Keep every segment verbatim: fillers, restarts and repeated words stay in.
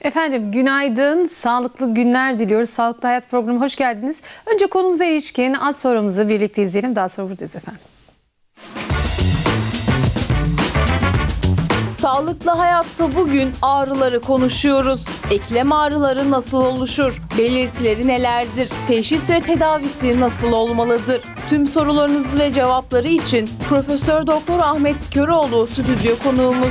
Efendim günaydın, sağlıklı günler diliyoruz. Sağlıklı Hayat programı hoş geldiniz. Önce konumuza ilişkin az sorumuzu birlikte izleyelim. Daha sonra buradayız efendim. Sağlıklı Hayat'ta bugün ağrıları konuşuyoruz. Eklem ağrıları nasıl oluşur? Belirtileri nelerdir? Teşhis ve tedavisi nasıl olmalıdır? Tüm sorularınız ve cevapları için Profesör Doktor Ahmet Köroğlu stüdyo konuğumuz.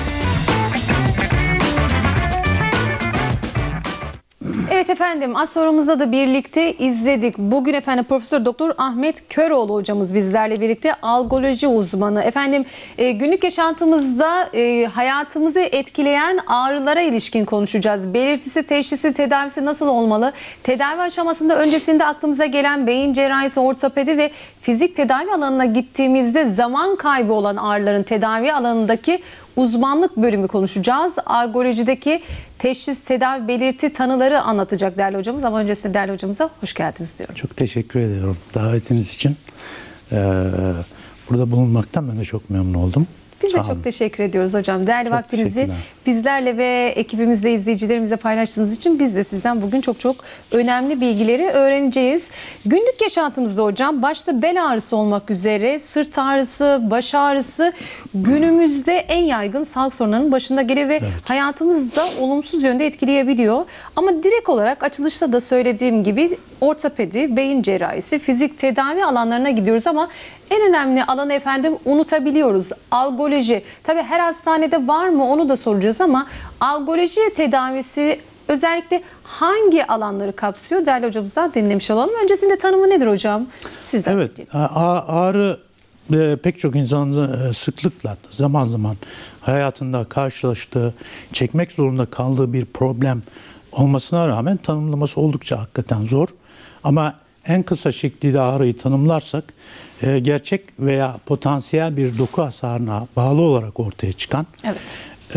Evet efendim, az sorumuzda da birlikte izledik. Bugün efendim Profesör Doktor Ahmet Köroğlu hocamız bizlerle birlikte, algoloji uzmanı. Efendim e, günlük yaşantımızda e, hayatımızı etkileyen ağrılara ilişkin konuşacağız. Belirtisi, teşhisi, tedavisi nasıl olmalı? Tedavi aşamasında öncesinde aklımıza gelen beyin cerrahisi, ortopedi ve fizik tedavi alanına gittiğimizde zaman kaybı olan ağrıların tedavi alanındaki uzmanlık bölümü konuşacağız. Algolojideki teşhis, tedavi, belirti, tanıları anlatacak değerli hocamız. Ama öncesinde değerli hocamıza hoş geldiniz diyorum. Çok teşekkür ediyorum davetiniz için. Ee, burada bulunmaktan ben de çok memnun oldum. Biz de çok teşekkür ediyoruz hocam. Değerli çok vaktinizi bizlerle ve ekibimizle, izleyicilerimize paylaştığınız için biz de sizden bugün çok çok önemli bilgileri öğreneceğiz. Günlük yaşantımızda hocam başta bel ağrısı olmak üzere sırt ağrısı, baş ağrısı günümüzde en yaygın sağlık sorunlarının başında geliyor ve evet, hayatımızda olumsuz yönde etkileyebiliyor. Ama direkt olarak açılışta da söylediğim gibi ortopedi, beyin cerrahisi, fizik tedavi alanlarına gidiyoruz ama en önemli alanı efendim unutabiliyoruz. Algoloji. Tabii her hastanede var mı onu da soracağız ama algoloji tedavisi özellikle hangi alanları kapsıyor? Değerli hocamızdan dinlemiş olalım. Öncesinde tanımı nedir hocam? Sizden. Evet. Ağrı e, pek çok insanın e, sıklıkla zaman zaman hayatında karşılaştığı, çekmek zorunda kaldığı bir problem olmasına rağmen tanımlaması oldukça hakikaten zor. Ama en kısa şekliyle ağrıyı tanımlarsak e, gerçek veya potansiyel bir doku hasarına bağlı olarak ortaya çıkan evet. e,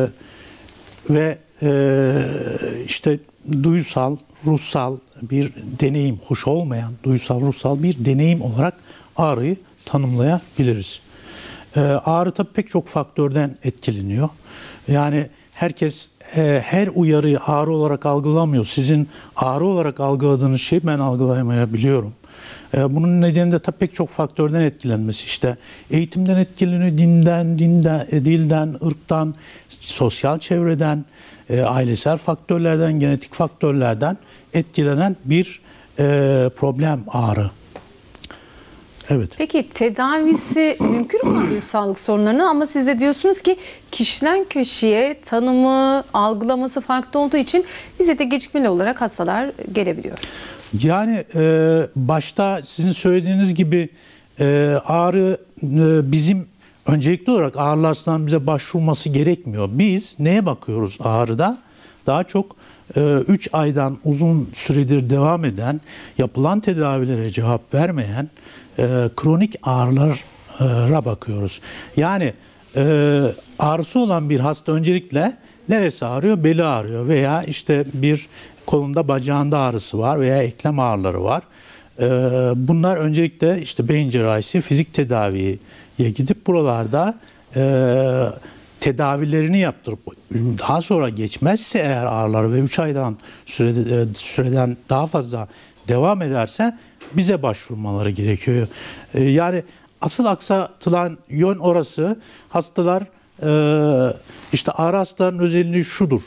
ve e, işte duysal, ruhsal bir deneyim, hoş olmayan duysal, ruhsal bir deneyim olarak ağrıyı tanımlayabiliriz. E, ağrı tabii pek çok faktörden etkileniyor. Yani herkes e, her uyarıyı ağrı olarak algılamıyor. Sizin ağrı olarak algıladığınız şeyi ben algılayamayabiliyorum. E, bunun nedeni de tabii pek çok faktörden etkilenmesi. İşte eğitimden etkileniyor, dinden, dinden, dilden, ırktan, sosyal çevreden, e, ailesel faktörlerden, genetik faktörlerden etkilenen bir e, problem ağrı. Evet. Peki tedavisi mümkün mü sağlık sorunlarına? Ama siz de diyorsunuz ki kişiden kişiye tanımı, algılaması farklı olduğu için bize de gecikmeli olarak hastalar gelebiliyor. Yani e, başta sizin söylediğiniz gibi e, ağrı e, bizim öncelikli olarak ağrılı hastaların bize başvurması gerekmiyor. Biz neye bakıyoruz ağrıda? Daha çok üç aydan uzun süredir devam eden, yapılan tedavilere cevap vermeyen e, kronik ağrılara bakıyoruz. Yani e, ağrısı olan bir hasta öncelikle neresi ağrıyor? Beli ağrıyor veya işte bir kolunda bacağında ağrısı var veya eklem ağrıları var. E, bunlar öncelikle işte beyin cerrahisi, fizik tedaviye gidip buralarda e, tedavilerini yaptırıp daha sonra geçmezse eğer ağrılar ve üç aydan sürede, süreden daha fazla devam ederse bize başvurmaları gerekiyor. Yani asıl aksatılan yön orası. Hastalar işte ağrı hastaların özelliği şudur.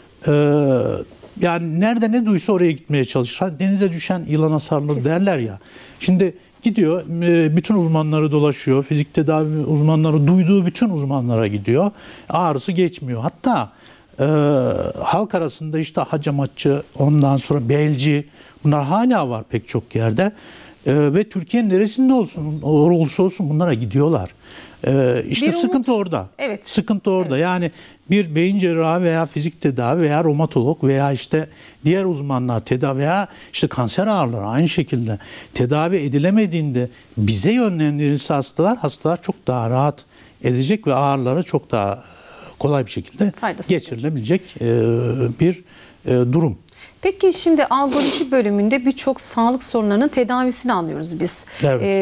Yani nerede ne duysa oraya gitmeye çalışır. Denize düşen yılana sarılır derler ya. Şimdi gidiyor, bütün uzmanları dolaşıyor, fizik tedavi uzmanları duyduğu bütün uzmanlara gidiyor. Ağrısı geçmiyor. Hatta e, halk arasında işte hacamatçı, ondan sonra belci, bunlar hala var pek çok yerde. E, ve Türkiye'nin neresinde olsun, olursa olsun bunlara gidiyorlar. E, işte bir sıkıntı umut. orada. Evet. Sıkıntı orada. Evet. Yani bir beyin cerrahı veya fizik tedavi veya romatolog veya işte diğer uzmanlar tedavi veya işte kanser ağrıları aynı şekilde tedavi edilemediğinde bize yönlendirilse hastalar, hastalar çok daha rahat edecek ve ağrıları çok daha kolay bir şekilde Faydası geçirilebilecek e, bir e, durum. Peki şimdi algoloji bölümünde birçok sağlık sorunlarının tedavisini anlıyoruz biz. Evet. Ee,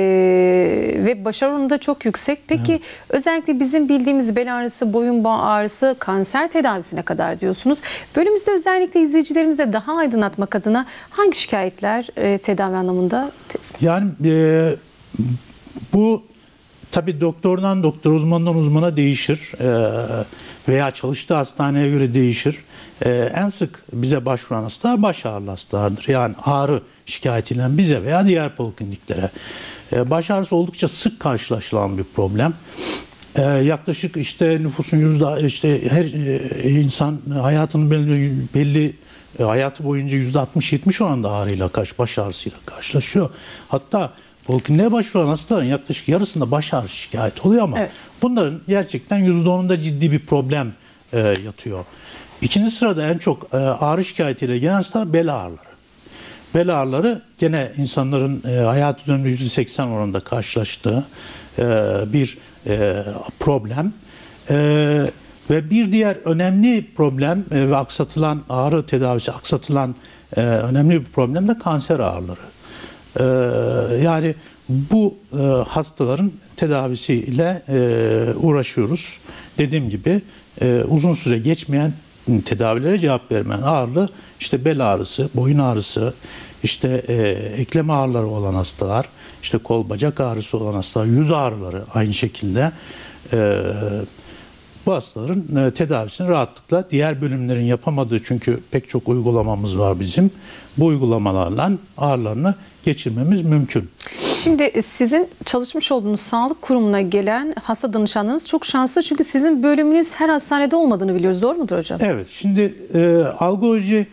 ve başarı oranı da çok yüksek. Peki Evet. özellikle bizim bildiğimiz bel ağrısı, boyun bağı ağrısı, kanser tedavisine kadar diyorsunuz. Bölümümüzde özellikle izleyicilerimize daha aydınlatmak adına hangi şikayetler e, tedavi anlamında? Yani e, bu tabii doktordan doktora, uzmandan uzmana değişir e, veya çalıştığı hastaneye göre değişir. E, en sık bize başvuran hastalar baş ağrılı hastalardır. Yani ağrı şikayetiyle bize veya diğer polikliniklere. E, baş ağrısı oldukça sık karşılaşılan bir problem. E, yaklaşık işte nüfusun yüzde işte her e, insan hayatının belli, belli e, hayatı boyunca yüzde altmış yetmiş oranında ağrıyla karşı baş ağrısıyla karşılaşıyor. Hatta polikliniğe başvuran hastaların yaklaşık yarısında baş ağrısı şikayet oluyor ama evet. bunların gerçekten yüzde onunda ciddi bir problem e, yatıyor. İkinci sırada en çok e, ağrı şikayetiyle gelen hastalar bel ağrıları. Bel ağrıları gene insanların e, hayatı döneminde yüzde seksen oranında karşılaştığı e, bir e, problem. E, ve bir diğer önemli problem e, ve aksatılan ağrı tedavisi, aksatılan e, önemli bir problem de kanser ağrıları. Ee, yani bu e, hastaların tedavisiyle e, uğraşıyoruz. Dediğim gibi e, uzun süre geçmeyen tedavilere cevap vermeyen ağrılı, işte bel ağrısı, boyun ağrısı, işte e, eklem ağrıları olan hastalar, işte kol bacak ağrısı olan hastalar, yüz ağrıları aynı şekilde e, bu hastaların e, tedavisini rahatlıkla diğer bölümlerin yapamadığı, çünkü pek çok uygulamamız var bizim. Bu uygulamalarla ağrılarını geçirmemiz mümkün. Şimdi sizin çalışmış olduğunuz sağlık kurumuna gelen hasta danışanlarınız çok şanslı. Çünkü sizin bölümünüz her hastanede olmadığını biliyoruz. Doğru mudur hocam? Evet. Şimdi e, algoloji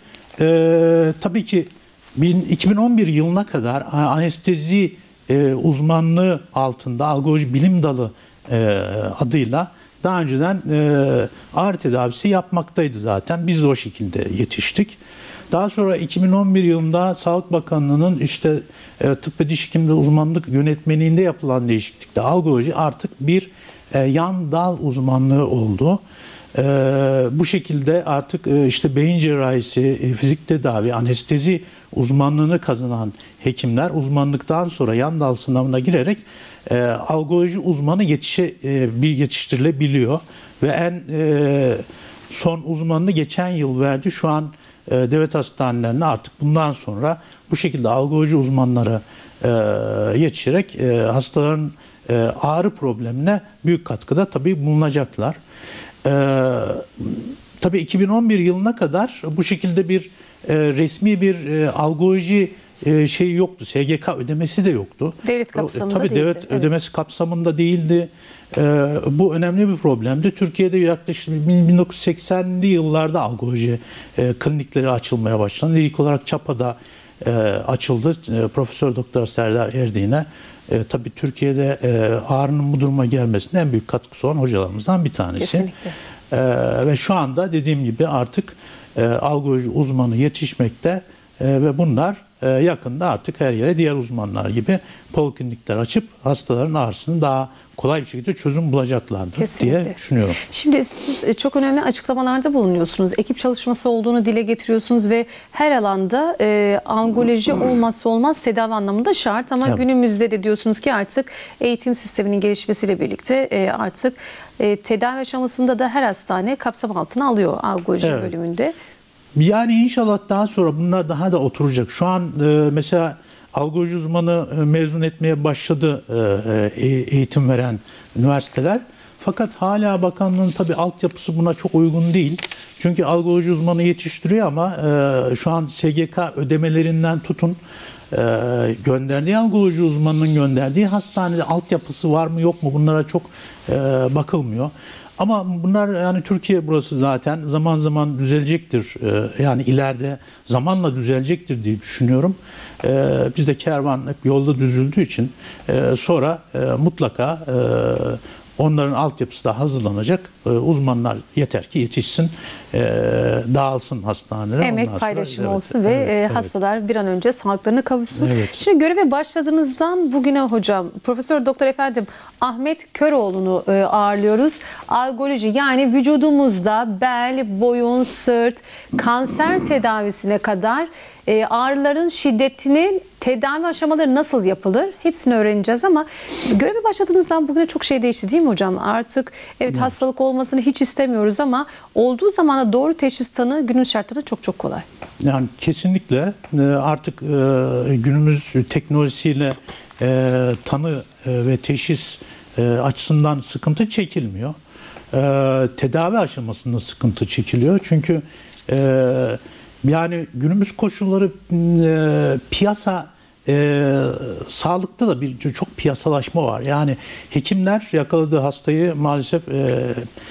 e, tabii ki iki bin on bir yılına kadar anestezi e, uzmanlığı altında algoloji bilim dalı e, adıyla daha önceden e, ağrı tedavisi yapmaktaydı zaten. Biz de o şekilde yetiştik. Daha sonra iki bin on bir yılında Sağlık Bakanlığı'nın işte e, tıp ve diş hekimliği uzmanlık yönetmeliğinde yapılan değişiklikte algoloji artık bir e, yan dal uzmanlığı oldu. E, bu şekilde artık e, işte beyin cerrahisi, e, fizik tedavi, anestezi uzmanlığını kazanan hekimler uzmanlıktan sonra yan dal sınavına girerek e, algoloji uzmanı yetişe, e, bir yetiştirilebiliyor ve en e, son uzmanını geçen yıl verdi. Şu an e, devlet hastanelerine artık bundan sonra bu şekilde algoloji uzmanları e, yetişerek e, hastaların e, ağrı problemine büyük katkıda tabii bulunacaklar. E, tabii iki bin on bir yılına kadar bu şekilde bir e, resmi bir e, algoloji e, şeyi yoktu. S G K ödemesi de yoktu. Devlet kapsamında e, tabii değildi. devlet Evet. ödemesi kapsamında değildi. E, bu önemli bir problemdi. Türkiye'de yaklaşık bin dokuz yüz seksenli yıllarda algoloji e, klinikleri açılmaya başlandı. İlk olarak Çapa'da e, açıldı. E, Profesör Doktor Serdar Erdiğine e, tabii Türkiye'de e, ağrının bu duruma gelmesine en büyük katkısı olan hocalarımızdan bir tanesi. Kesinlikle. E, ve şu anda dediğim gibi artık e, algoloji uzmanı yetişmekte e, ve bunlar e, yakında artık her yere diğer uzmanlar gibi poliklinikler açıp hastaların ağrısını daha kolay bir şekilde çözüm bulacaklardır Kesinlikle. diye düşünüyorum. Şimdi siz çok önemli açıklamalarda bulunuyorsunuz. Ekip çalışması olduğunu dile getiriyorsunuz ve her alanda e, algoloji olmazsa olmaz tedavi anlamında şart. Ama Evet. günümüzde de diyorsunuz ki artık eğitim sisteminin gelişmesiyle birlikte e, artık e, tedavi aşamasında da her hastane kapsam altına alıyor algoloji Evet. bölümünde. Yani inşallah daha sonra bunlar daha da oturacak. Şu an e, mesela algoloji uzmanı e, mezun etmeye başladı e, e, eğitim veren üniversiteler. Fakat hala bakanlığın tabii altyapısı buna çok uygun değil. Çünkü algoloji uzmanı yetiştiriyor ama e, şu an S G K ödemelerinden tutun e, gönderdiği algoloji uzmanının gönderdiği hastanede altyapısı var mı yok mu bunlara çok e, bakılmıyor. Ama bunlar yani Türkiye burası zaten zaman zaman düzelecektir. Ee, yani ileride zamanla düzelecektir diye düşünüyorum. Ee, bizde kervan hep yolda düzüldüğü için e, sonra e, mutlaka e, Onların altyapısı da hazırlanacak. E, uzmanlar yeter ki yetişsin, e, dağılsın hastanelere. Emek Ondan sonra- paylaşımı Evet, olsun ve evet, e, evet. hastalar bir an önce sağlıklarına kavuşsun. Evet. Şimdi göreve başladığınızdan bugüne hocam Profesör Doktor efendim Ahmet Köroğlu'nu e, ağırlıyoruz. Algoloji, yani vücudumuzda bel, boyun, sırt, kanser tedavisine kadar e, ağrıların şiddetinin tedavi aşamaları nasıl yapılır? Hepsini öğreneceğiz ama göreve başladığınızdan bugüne çok şey değişti değil mi hocam? Artık evet, hastalık olmasını hiç istemiyoruz ama olduğu zaman da doğru teşhis tanı günün şartlarında çok çok kolay. Yani kesinlikle e, artık e, günümüz teknolojisiyle e, tanı e, ve teşhis e, açısından sıkıntı çekilmiyor. E, tedavi aşamasında sıkıntı çekiliyor. Çünkü e, yani günümüz koşulları e, piyasa e, sağlıkta da bir çok piyasalaşma var. Yani hekimler yakaladığı hastayı maalesef e,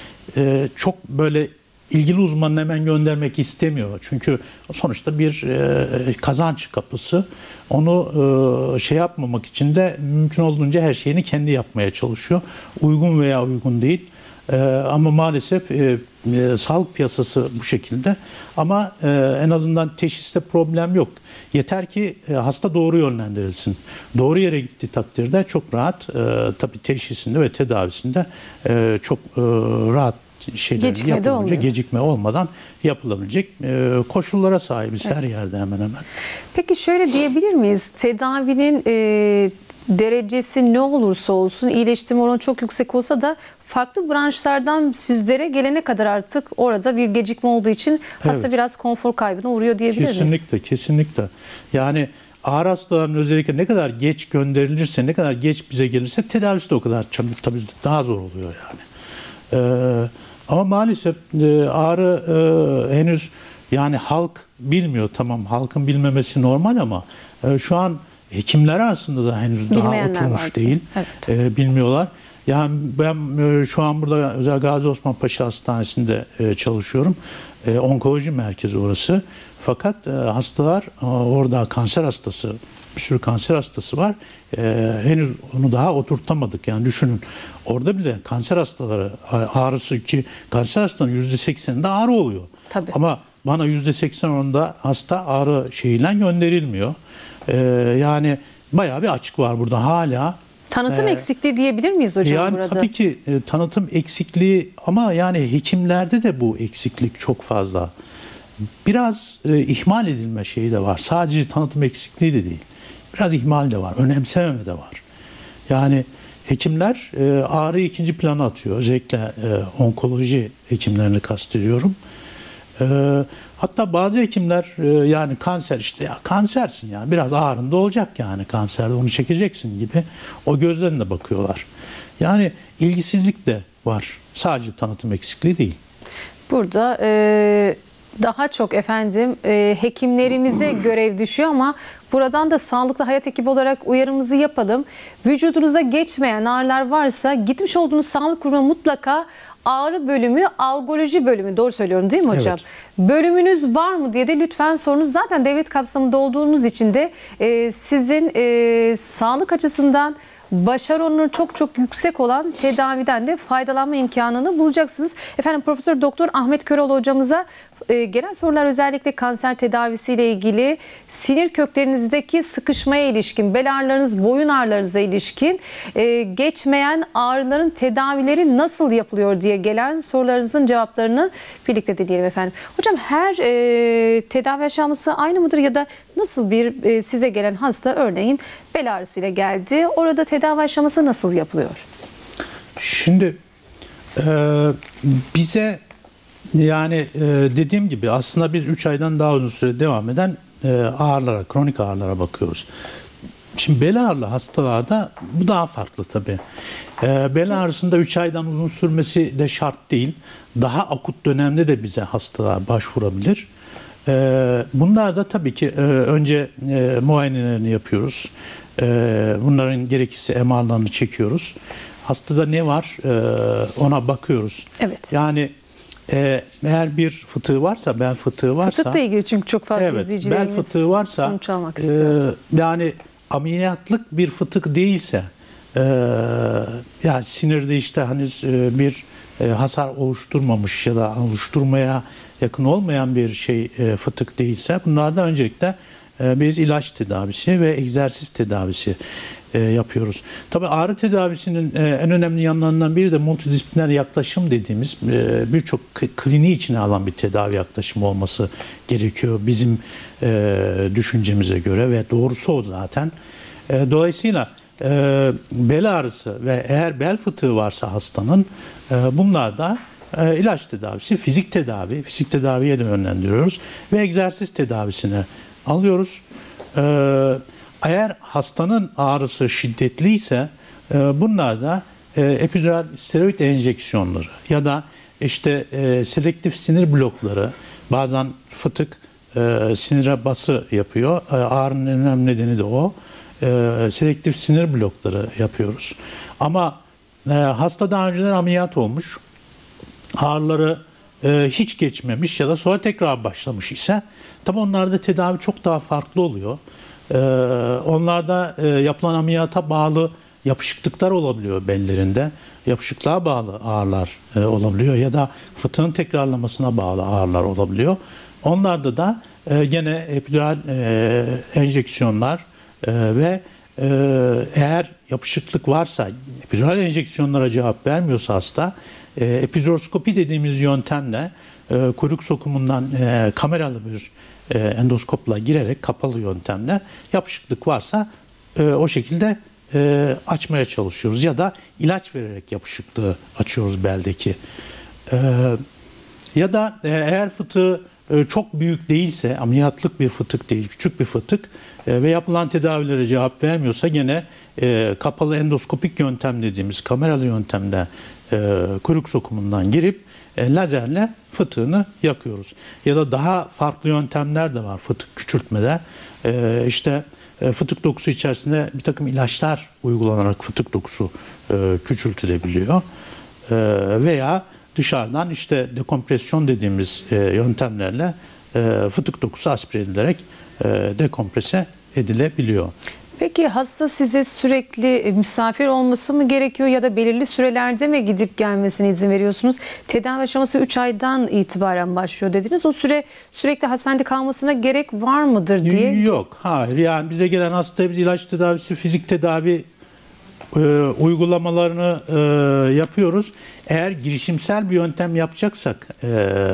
e, çok böyle ilgili uzmanın hemen göndermek istemiyor. Çünkü sonuçta bir e, kazanç kapısı. Onu e, şey yapmamak için de mümkün olduğunca her şeyini kendi yapmaya çalışıyor. Uygun veya uygun değil. E, ama maalesef e, e, sağlık piyasası bu şekilde. Ama e, en azından teşhiste problem yok. Yeter ki e, hasta doğru yönlendirilsin. Doğru yere gittiği takdirde çok rahat e, tabii teşhisinde ve tedavisinde e, çok e, rahat şeyler Gecikme de yapılınca olmuyor. gecikme olmadan yapılabilecek e, koşullara sahibiz her yerde hemen hemen. Peki şöyle diyebilir miyiz? Tedavinin e, derecesi ne olursa olsun, iyileştirme oranı çok yüksek olsa da farklı branşlardan sizlere gelene kadar artık orada bir gecikme olduğu için hasta Evet. biraz konfor kaybına uğruyor diyebilir miyiz? Kesinlikle, kesinlikle. Yani ağır hastaların özellikle ne kadar geç gönderilirse, ne kadar geç bize gelirse tedavisi de o kadar tabii daha zor oluyor yani. Ee, ama maalesef e, ağrı e, henüz yani halk bilmiyor, tamam, halkın bilmemesi normal ama e, şu an hekimler arasında da henüz daha Bilmeyenler oturmuş var. değil. Evet. E, bilmiyorlar. Yani ben e, şu an burada özel Gazi Osman Paşa Hastanesi'nde e, çalışıyorum. E, onkoloji merkezi orası. Fakat e, hastalar e, orada kanser hastası, bir sürü kanser hastası var. E, henüz onu daha oturtamadık. Yani düşünün, orada bile kanser hastaları ağrısı, ki kanser hastanın yüzde sekseninde ağrı oluyor. Tabii. Ama bana yüzde seksen onda hasta ağrı şeyiyle gönderilmiyor. E, yani bayağı bir açık var burada hala. Tanıtım Ee, eksikliği diyebilir miyiz hocam Yani burada? tabii ki e, tanıtım eksikliği, ama yani hekimlerde de bu eksiklik çok fazla. Biraz e, ihmal edilme şeyi de var. Sadece tanıtım eksikliği de değil. Biraz ihmal de var. Önemsememe de var. Yani hekimler e, ağrıyı ikinci plana atıyor. Özellikle e, onkoloji hekimlerini kastediyorum. E, hatta bazı hekimler e, yani kanser, işte ya kansersin ya, biraz ağrında olacak yani, kanserde onu çekeceksin gibi o gözlerine de bakıyorlar. Yani ilgisizlik de var. Sadece tanıtım eksikliği değil. Burada e, daha çok efendim e, hekimlerimize görev düşüyor ama buradan da sağlıklı hayat ekibi olarak uyarımızı yapalım. Vücudunuza geçmeyen ağrılar varsa gitmiş olduğunuz sağlık kurumuna mutlaka ağrı bölümü, algoloji bölümü, doğru söylüyorum değil mi hocam? Evet. Bölümünüz var mı diye de lütfen sorunuz. Zaten devlet kapsamında olduğunuz için de e, sizin e, sağlık açısından başarı oranı çok çok yüksek olan tedaviden de faydalanma imkanını bulacaksınız. Efendim Profesör Doktor Ahmet Köroğlu hocamıza e, gelen sorular özellikle kanser tedavisiyle ilgili, sinir köklerinizdeki sıkışmaya ilişkin, bel ağrılarınız, boyun ağrılarınıza ilişkin, e, geçmeyen ağrıların tedavileri nasıl yapılıyor diye gelen sorularınızın cevaplarını birlikte dinleyelim efendim. Hocam her e, tedavi aşaması aynı mıdır ya da nasıl bir e, size gelen hasta örneğin bel ağrısıyla geldi, orada tedavi aşaması nasıl yapılıyor? Şimdi e, bize yani e, dediğim gibi aslında biz üç aydan daha uzun süre devam eden e, ağrılara, kronik ağrılara bakıyoruz. Şimdi bel ağrılı hastalarda bu daha farklı tabii. E, bel ağrısında üç aydan uzun sürmesi de şart değil. Daha akut dönemde de bize hastalar başvurabilir. E, bunlar da tabii ki e, önce e, muayenelerini yapıyoruz. E, bunların gerekirse M R'larını çekiyoruz. Hastada ne var e, ona bakıyoruz. Evet. Yani e, eğer bir fıtığı varsa, bel fıtığı varsa... Fıtıkla ilgili çünkü çok fazla Evet, bel izleyicilerimiz fıtığı varsa, sonuç almak istiyor. e, yani ameliyatlık bir fıtık değilse, e, ya sinirde işte henüz e, bir e, hasar oluşturmamış ya da oluşturmaya yakın olmayan bir şey e, fıtık değilse bunlarda öncelikle e, biz ilaç tedavisi ve egzersiz tedavisi e, yapıyoruz. Tabii ağrı tedavisinin e, en önemli yanlarından biri de multidisipliner yaklaşım dediğimiz e, birçok k- kliniği içine alan bir tedavi yaklaşımı olması gerekiyor bizim e, düşüncemize göre ve doğrusu o zaten. E, dolayısıyla e, bel ağrısı ve eğer bel fıtığı varsa hastanın e, bunlar da e, ilaç tedavisi, fizik tedavi, fizik tedaviye de yönlendiriyoruz ve egzersiz tedavisine alıyoruz. E, eğer hastanın ağrısı şiddetliyse e, bunlar da e, epidural steroid enjeksiyonları ya da işte e, selektif sinir blokları, bazen fıtık e, sinire bası yapıyor. E, ağrının en önemli nedeni de o. E, selektif sinir blokları yapıyoruz. Ama e, hasta daha önceden ameliyat olmuş, ağrıları e, hiç geçmemiş ya da sonra tekrar başlamış ise tabi onlarda tedavi çok daha farklı oluyor. E, onlarda e, yapılan ameliyata bağlı yapışıklıklar olabiliyor bellerinde. Yapışıklığa bağlı ağrılar e, olabiliyor ya da fıtığın tekrarlamasına bağlı ağrılar olabiliyor. Onlarda da e, gene epidural e, enjeksiyonlar e, ve e, eğer yapışıklık varsa, epidural enjeksiyonlara cevap vermiyorsa hasta, e, epizoroskopi dediğimiz yöntemle e, kuyruk sokumundan e, kameralı bir e, endoskopla girerek kapalı yöntemle yapışıklık varsa e, o şekilde e, açmaya çalışıyoruz ya da ilaç vererek yapışıklığı açıyoruz beldeki. E, ya da e, eğer fıtığı e, çok büyük değilse, ameliyatlık bir fıtık değil, küçük bir fıtık e, ve yapılan tedavilere cevap vermiyorsa gene e, kapalı endoskopik yöntem dediğimiz kameralı yöntemle e, kuyruk sokumundan girip e, lazerle fıtığını yakıyoruz. Ya da daha farklı yöntemler de var fıtık küçültmede. E, işte e, fıtık dokusu içerisinde bir takım ilaçlar uygulanarak fıtık dokusu e, küçültülebiliyor. E, veya dışarıdan işte dekompresyon dediğimiz e, yöntemlerle e, fıtık dokusu aspire edilerek e, dekomprese edilebiliyor. Peki hasta size sürekli misafir olması mı gerekiyor ya da belirli sürelerde mi gidip gelmesine izin veriyorsunuz? Tedavi aşaması üç aydan itibaren başlıyor dediniz. O süre sürekli hastanede kalmasına gerek var mıdır diye. Yok, hayır. Yani bize gelen hasta biz ilaç tedavisi, fizik tedavi e, uygulamalarını e, yapıyoruz. Eğer girişimsel bir yöntem yapacaksak, e,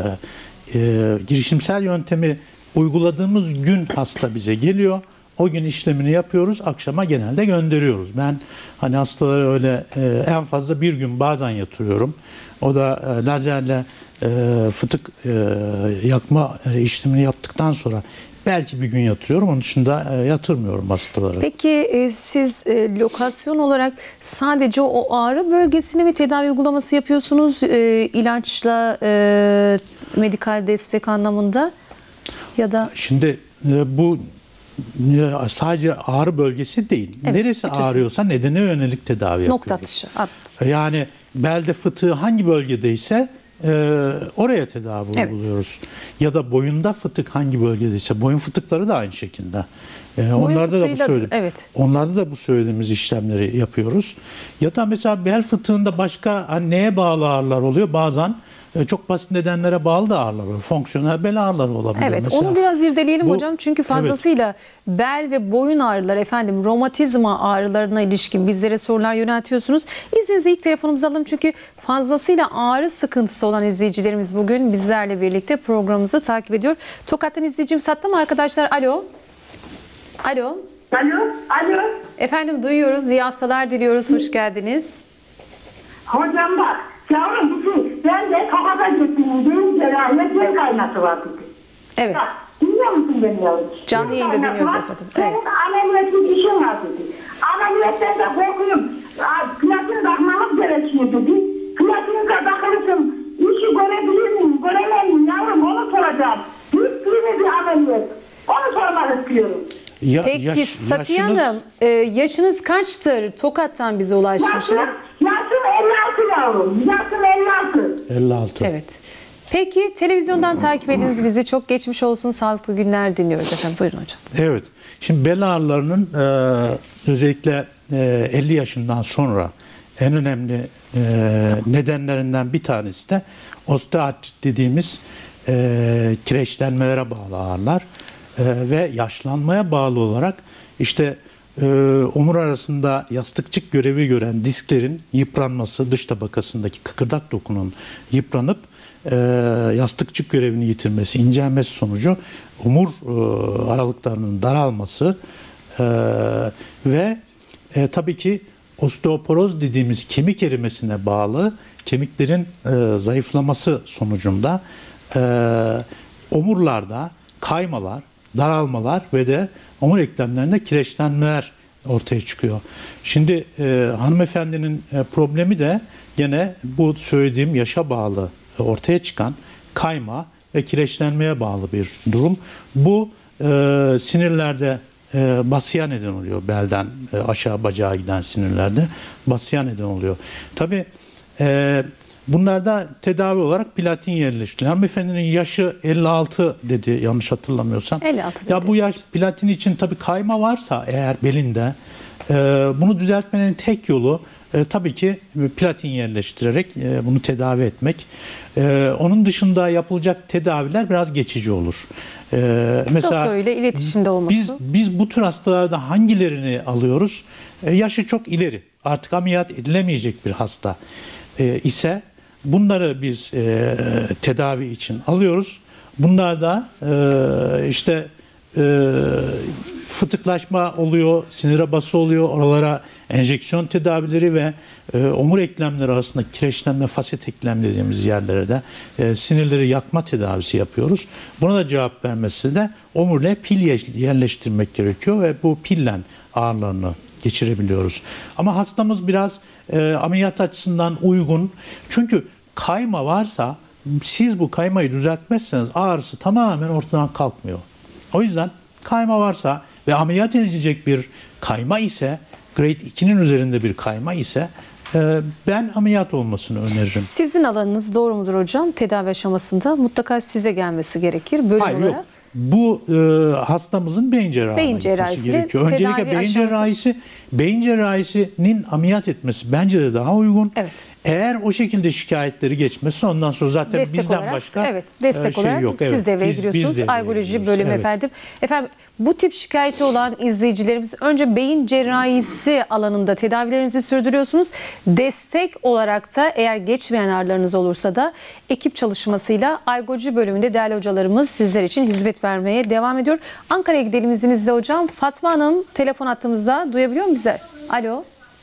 e, girişimsel yöntemi uyguladığımız gün hasta bize geliyor. O gün işlemini yapıyoruz, akşama genelde gönderiyoruz. Ben hani hastaları öyle e, en fazla bir gün bazen yatırıyorum. O da e, lazerle e, fıtık e, yakma e, işlemini yaptıktan sonra belki bir gün yatırıyorum. Onun dışında e, yatırmıyorum hastaları. Peki e, siz e, lokasyon olarak sadece o ağrı bölgesine mi tedavi uygulaması yapıyorsunuz? E, ilaçla, e, medikal destek anlamında ya da? Şimdi e, bu e, sadece ağrı bölgesi değil. Evet, Neresi bütün- ağrıyorsa nedene yönelik tedavi yapıyoruz. Nokta atışı. At- Yani belde fıtığı hangi bölgedeyse e, oraya tedavi Evet. uyguluyoruz. Ya da boyunda fıtık hangi bölgedeyse, boyun fıtıkları da aynı şekilde. E, onlarda da bu fıtığıyla- söyle, evet. onlarda da bu söylediğimiz işlemleri yapıyoruz. Ya da mesela bel fıtığında başka hani neye bağlı ağrılar oluyor? Bazen e, çok basit nedenlere bağlı da ağrılar oluyor. Fonksiyonel bel ağrıları olabiliyor. Evet, mesela. onu biraz irdeleyelim Bu- hocam. Çünkü fazlasıyla bel ve boyun ağrıları, efendim romatizma ağrılarına ilişkin bizlere sorular yöneltiyorsunuz. İzninizle ilk telefonumuzu alalım çünkü fazlasıyla ağrı sıkıntısı olan izleyicilerimiz bugün bizlerle birlikte programımızı takip ediyor. Tokat'tan izleyicim sattı mı arkadaşlar? Alo. Alo. Alo, alo. Efendim duyuyoruz. İyi haftalar diliyoruz. Hoş geldiniz. Hocam bak, yavrum bu ben de Tokat'a gittim. Benim cerrahime gel kaynatı var dedi. Evet. Bak, dinliyor musun beni yavrum? Canlı Gel yayında kaynatı dinliyoruz var, efendim, Senin evet. ameliyatın işin var dedi. Ameliyattan da korkuyorum. Aa, Platin takmamız gerekiyor dedi. Platin takılırsın. İşi görebilir miyim, göremem miyim yavrum onu soracağım. Büyük bir bir ameliyat. Onu sormak istiyorum. Ya- Peki yaş- Satiye yaşınız- Hanım, e, yaşınız kaçtır? Tokat'tan bize ulaşmış. Yaşım, yaşım elli altı yavrum. Yaşım elli altı. elli altı. Evet. Peki televizyondan takip ediniz bizi. Çok geçmiş olsun. Sağlıklı günler diliyoruz efendim. Buyurun hocam. Evet. Şimdi bel ağrılarının e, özellikle e, elli yaşından sonra en önemli e, nedenlerinden bir tanesi de osteoartrit dediğimiz e, kireçlenmelere bağlı ağrılar e, ve yaşlanmaya bağlı olarak işte e, omur arasında yastıkçık görevi gören disklerin yıpranması, dış tabakasındaki kıkırdak dokunun yıpranıp e, yastıkçık görevini yitirmesi, incelmesi sonucu omur e, aralıklarının daralması e, ve e, tabii ki osteoporoz dediğimiz kemik erimesine bağlı kemiklerin e, zayıflaması sonucunda e, omurlarda kaymalar, daralmalar ve de omur eklemlerinde kireçlenmeler ortaya çıkıyor. Şimdi e, hanımefendinin e, problemi de gene bu söylediğim yaşa bağlı e, ortaya çıkan kayma ve kireçlenmeye bağlı bir durum. Bu e, sinirlerde e, basıya neden oluyor. Belden e, aşağı bacağa giden sinirlerde basıya neden oluyor. Tabii e, bunlarda tedavi olarak platin yerleştiriliyor. Hanımefendinin yaşı elli altı dedi yanlış hatırlamıyorsam. elli altı dedi. Ya bu yaş platin için tabii kayma varsa eğer belinde e, bunu düzeltmenin tek yolu e, tabii ki platin yerleştirerek e, bunu tedavi etmek. E, onun dışında yapılacak tedaviler biraz geçici olur. E, mesela Doktor ile iletişimde olması. Biz biz bu tür hastalarda hangilerini alıyoruz? E, yaşı çok ileri, artık ameliyat edilemeyecek bir hasta e, ise bunları biz e, tedavi için alıyoruz. Bunlarda e, işte e, fıtıklaşma oluyor, sinire bası oluyor, oralara enjeksiyon tedavileri ve e, omur eklemleri arasında kireçlenme, faset eklem dediğimiz yerlere de e, sinirleri yakma tedavisi yapıyoruz. Buna da cevap vermesi de omuriliğe pil yerleştirmek gerekiyor ve bu pille ağrılarını geçirebiliyoruz. Ama hastamız biraz e, ameliyat açısından uygun. Çünkü kayma varsa siz bu kaymayı düzeltmezseniz ağrısı tamamen ortadan kalkmıyor. O yüzden kayma varsa ve ameliyat edilecek bir kayma ise, grade ikinin üzerinde bir kayma ise e, ben ameliyat olmasını öneririm. Sizin alanınız doğru mudur hocam? Tedavi aşamasında mutlaka size gelmesi gerekir. Bölüm Hayır olarak. yok. Bu e, hastamızın beyin cerrahına Beyin gitmesi cerrahisi, gerekiyor. Öncelikle tedavi beyin aşaması- cerrahisi, beyin cerrahisinin ameliyat etmesi bence de daha uygun. Evet. Eğer o şekilde şikayetleri geçmesi ondan sonra zaten Destek bizden olarak, başka evet, destek e, şey olarak yok. siz Evet, devreye biz- biz giriyorsunuz. devreye Aygoloji giriyoruz. bölümü Evet. efendim. Efendim bu tip şikayeti olan izleyicilerimiz önce beyin cerrahisi alanında tedavilerinizi sürdürüyorsunuz. Destek olarak da eğer geçmeyen ağrılarınız olursa da ekip çalışmasıyla Aygoloji bölümünde değerli hocalarımız sizler için hizmet vermeye devam ediyor. Ankara'ya gidelim izninizle hocam. Fatma Hanım telefon hattımızda, duyabiliyor mu bize? Alo.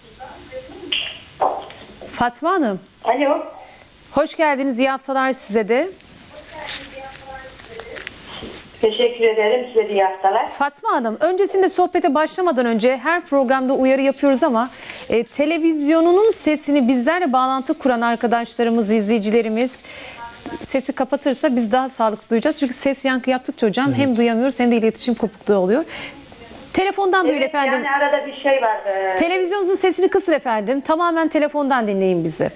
Fatma Hanım. Alo. Hoş geldiniz. İyi haftalar size de. Teşekkür ederim. Size de iyi haftalar. Fatma Hanım, öncesinde sohbete başlamadan önce her programda uyarı yapıyoruz ama e, televizyonunun sesini bizlerle bağlantı kuran arkadaşlarımız, izleyicilerimiz sesi kapatırsa biz daha sağlıklı duyacağız. Çünkü ses yankı yaptıkça hocam Evet. hem duyamıyoruz hem de iletişim kopukluğu oluyor. Telefondan duyun Evet, efendim. yani arada bir şey var. Ee, Televizyonunuzun sesini kısın efendim. Tamamen telefondan dinleyin bizi.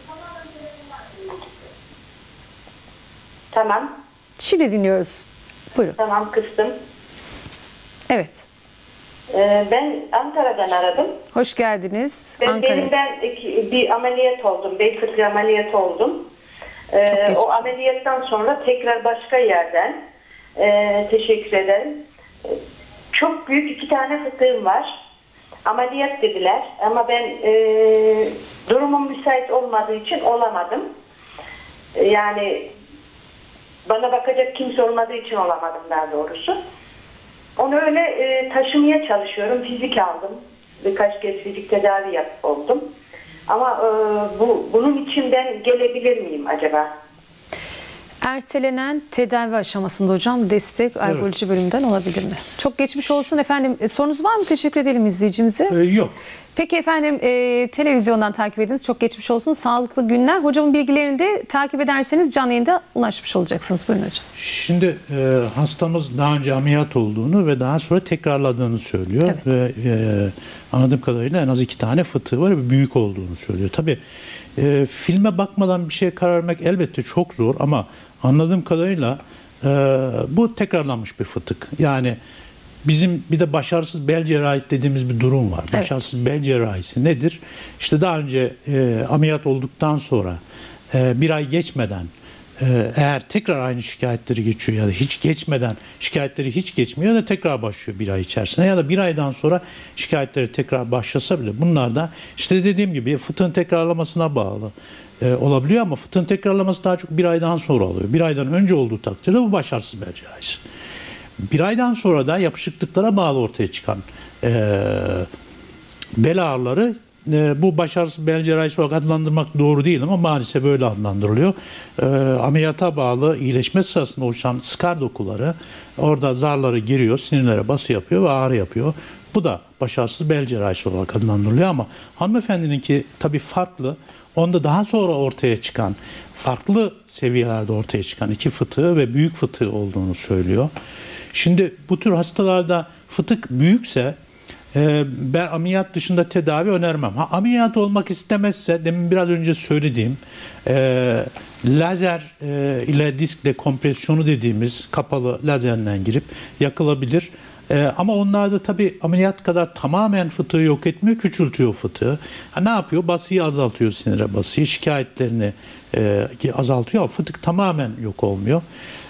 tamam. Şimdi dinliyoruz. Buyurun. Tamam, kıstım. Evet. Ee, ben Ankara'dan aradım. Hoş geldiniz. Ben, Ankara. benim ben iki- bir ameliyat oldum. Bel fıtığı ameliyat oldum. Ee, Çok geçmiş o olsun. ameliyattan sonra tekrar başka yerden e, teşekkür ederim. Ee, Çok büyük iki tane fıtığım var. Ameliyat dediler ama ben e, durumum müsait olmadığı için olamadım. E, Yani bana bakacak kimse olmadığı için olamadım daha doğrusu. Onu öyle e, taşımaya çalışıyorum. Fizik aldım. Birkaç kez fizik tedavi yap oldum. Ama e, bu bunun için ben gelebilir miyim acaba? Ertelenen tedavi aşamasında hocam destek Aygoloji bölümünden olabilir mi? Çok geçmiş olsun efendim. E, sorunuz var mı? Teşekkür edelim izleyicimize. E, yok. Peki efendim e, televizyondan takip ediniz. Çok geçmiş olsun. Sağlıklı günler. Hocamın bilgilerini de takip ederseniz canlı yayında ulaşmış olacaksınız. Buyurun hocam. Şimdi e, hastamız daha önce ameliyat olduğunu ve daha sonra tekrarladığını söylüyor. Evet. Ve e, anladığım kadarıyla en az iki tane fıtığı var ve büyük olduğunu söylüyor. Tabii e, filme bakmadan bir şeye karar vermek elbette çok zor ama anladığım kadarıyla e, bu tekrarlanmış bir fıtık. Yani bizim bir de başarısız bel cerrahisi dediğimiz bir durum var. Evet. Başarısız bel cerrahisi nedir? İşte daha önce e, ameliyat olduktan sonra e, bir ay geçmeden e, eğer tekrar aynı şikayetleri geçiyor ya da hiç geçmeden şikayetleri hiç geçmiyor ya da tekrar başlıyor bir ay içerisinde ya da bir aydan sonra şikayetleri tekrar başlasa bile bunlar da işte dediğim gibi fıtığın tekrarlamasına bağlı e, olabiliyor ama fıtığın tekrarlaması daha çok bir aydan sonra oluyor. Bir aydan önce olduğu takdirde bu başarısız bel cerrahisi. Bir aydan sonra da yapışıklıklara bağlı ortaya çıkan e, bel ağrıları e, bu başarısız bel cerrahisi olarak adlandırmak doğru değil ama maalesef böyle adlandırılıyor. E, ameliyata bağlı iyileşme sırasında oluşan skar dokuları orada zarları giriyor, sinirlere bası yapıyor ve ağrı yapıyor. Bu da başarısız bel cerrahisi olarak adlandırılıyor ama hanımefendininki tabii farklı. Onda daha sonra ortaya çıkan, farklı seviyelerde ortaya çıkan iki fıtığı ve büyük fıtığı olduğunu söylüyor. Şimdi bu tür hastalarda fıtık büyükse e, ben ameliyat dışında tedavi önermem. Ha, ameliyat olmak istemezse demin biraz önce söylediğim e, lazer e, ile disk dekompresyonu dediğimiz kapalı lazerle girip yakılabilir. Ee, ama onlar da tabii ameliyat kadar tamamen fıtığı yok etmiyor, küçültüyor fıtığı. Ha, ne yapıyor? Basıyı azaltıyor, sinire basıyı, şikayetlerini e, azaltıyor ama fıtık tamamen yok olmuyor.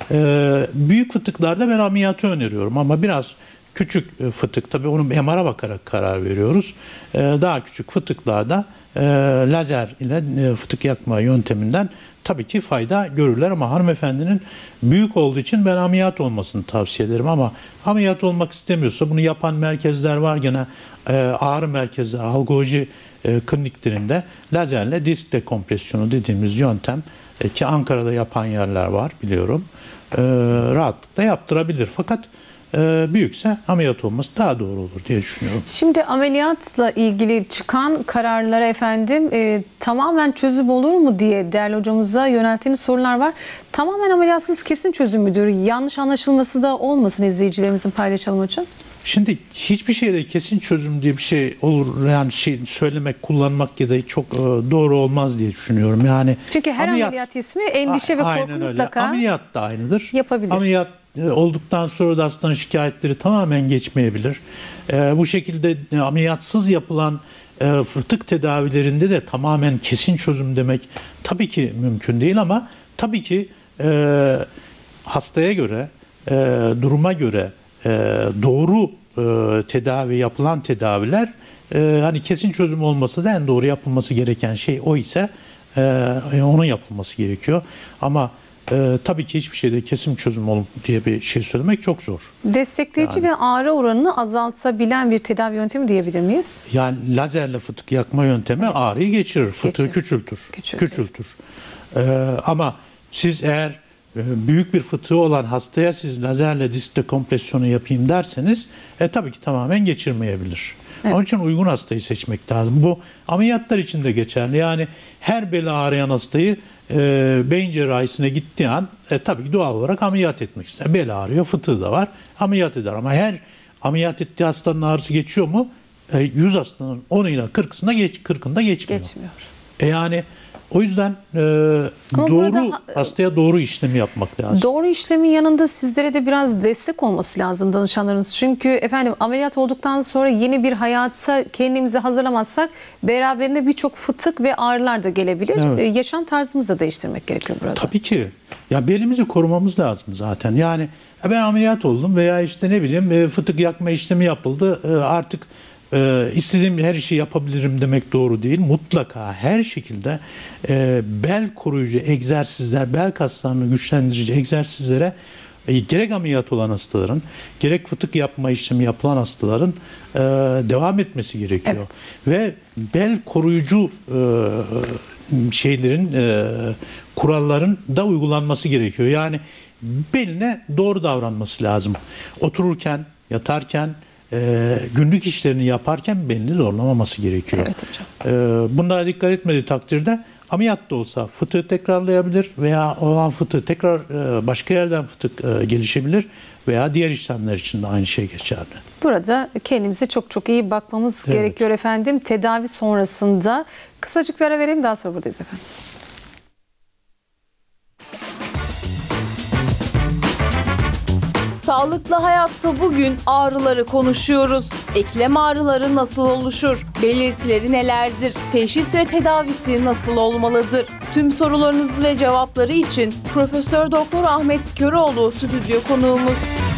Ee, büyük fıtıklarda ben ameliyatı öneriyorum ama biraz küçük fıtık, tabii onun M R'a bakarak karar veriyoruz. Ee, daha küçük fıtıklarda e, lazer ile e, fıtık yakma yönteminden tabii ki fayda görürler ama hanımefendinin büyük olduğu için ben ameliyat olmasını tavsiye ederim ama ameliyat olmak istemiyorsa bunu yapan merkezler var gene e, ağrı merkezleri, algoloji e, kliniklerinde lazerle disk dekompresyonu dediğimiz yöntem e, ki Ankara'da yapan yerler var biliyorum. E, rahatlıkla yaptırabilir fakat e, büyükse ameliyat olması daha doğru olur diye düşünüyorum. Şimdi ameliyatla ilgili çıkan kararlara efendim e, tamamen çözüm olur mu diye değerli hocamıza yönelttiğiniz sorular var. Tamamen ameliyatsız kesin çözüm müdür? Yanlış anlaşılması da olmasın, izleyicilerimizin paylaşalım hocam. Şimdi hiçbir şeyde kesin çözüm diye bir şey olur yani şey söylemek, kullanmak ya da çok e, doğru olmaz diye düşünüyorum. Yani Çünkü her ameliyat, ameliyat ismi endişe ve korku mutlaka ameliyat da aynıdır. Yapabilir. Ameliyat olduktan sonra da hastanın şikayetleri tamamen geçmeyebilir. E, bu şekilde e, ameliyatsız yapılan e, fıtık tedavilerinde de tamamen kesin çözüm demek tabii ki mümkün değil ama tabii ki e, hastaya göre, e, duruma göre e, doğru e, tedavi yapılan tedaviler e, hani kesin çözüm olmasa da en doğru yapılması gereken şey o ise e, onun yapılması gerekiyor. Ama Ee, tabii ki hiçbir şeyde kesin çözüm olur diye bir şey söylemek çok zor. Destekleyici yani, ve ağrı oranını azaltabilen bir tedavi yöntemi diyebilir miyiz? Yani lazerle fıtık yakma yöntemi evet. ağrıyı geçirir, fıtığı Geçir. küçültür. Küçültür. küçültür. Ee, ama siz eğer e, büyük bir fıtığı olan hastaya siz lazerle disk dekompresyonu yapayım derseniz e, tabii ki tamamen geçirmeyebilir. Evet. Onun için uygun hastayı seçmek lazım. Bu ameliyatlar için de geçerli. Yani her beli ağrıyan hastayı e, beyin cerrahisine gittiği an e, tabii ki doğal olarak ameliyat etmek ister. Bel ağrıyor, fıtığı da var. Ameliyat eder ama her ameliyat ettiği hastanın ağrısı geçiyor mu? E, yüz hastanın onuyla kırkında geç, kırkında geçmiyor. Geçmiyor. E, yani o yüzden e, doğru burada, hastaya doğru işlemi yapmak lazım. Doğru işlemin yanında sizlere de biraz destek olması lazım danışanlarınız. Çünkü efendim ameliyat olduktan sonra yeni bir hayata kendimizi hazırlamazsak beraberinde birçok fıtık ve ağrılar da gelebilir. Evet. Ee, yaşam tarzımızı da değiştirmek gerekiyor burada. Tabii ki. Ya belimizi korumamız lazım zaten. Yani ben ameliyat oldum veya işte ne bileyim fıtık yakma işlemi yapıldı. Artık Ee, istediğim her işi yapabilirim demek doğru değil. Mutlaka her şekilde e, bel koruyucu egzersizler, bel kaslarını güçlendirici egzersizlere e, gerek ameliyat olan hastaların, gerek fıtık yapma işlemi yapılan hastaların e, devam etmesi gerekiyor. Evet. Ve bel koruyucu e, şeylerin, e, kuralların da uygulanması gerekiyor. Yani beline doğru davranması lazım. Otururken, yatarken, E, günlük işlerini yaparken belini zorlamaması gerekiyor. Evet hocam. E, bunlara dikkat etmediği takdirde ameliyat da olsa fıtığı tekrarlayabilir veya olan fıtığı tekrar e, başka yerden fıtık e, gelişebilir veya diğer işlemler için de aynı şey geçerli. Burada kendimize çok çok iyi bakmamız evet. gerekiyor efendim. Tedavi sonrasında kısacık bir ara verelim, daha sonra buradayız efendim. Sağlıklı Hayatta bugün ağrıları konuşuyoruz. Eklem ağrıları nasıl oluşur? Belirtileri nelerdir? Teşhis ve tedavisi nasıl olmalıdır? Tüm sorularınız ve cevapları için Profesör Doktor Ahmet Köroğlu stüdyo konuğumuz.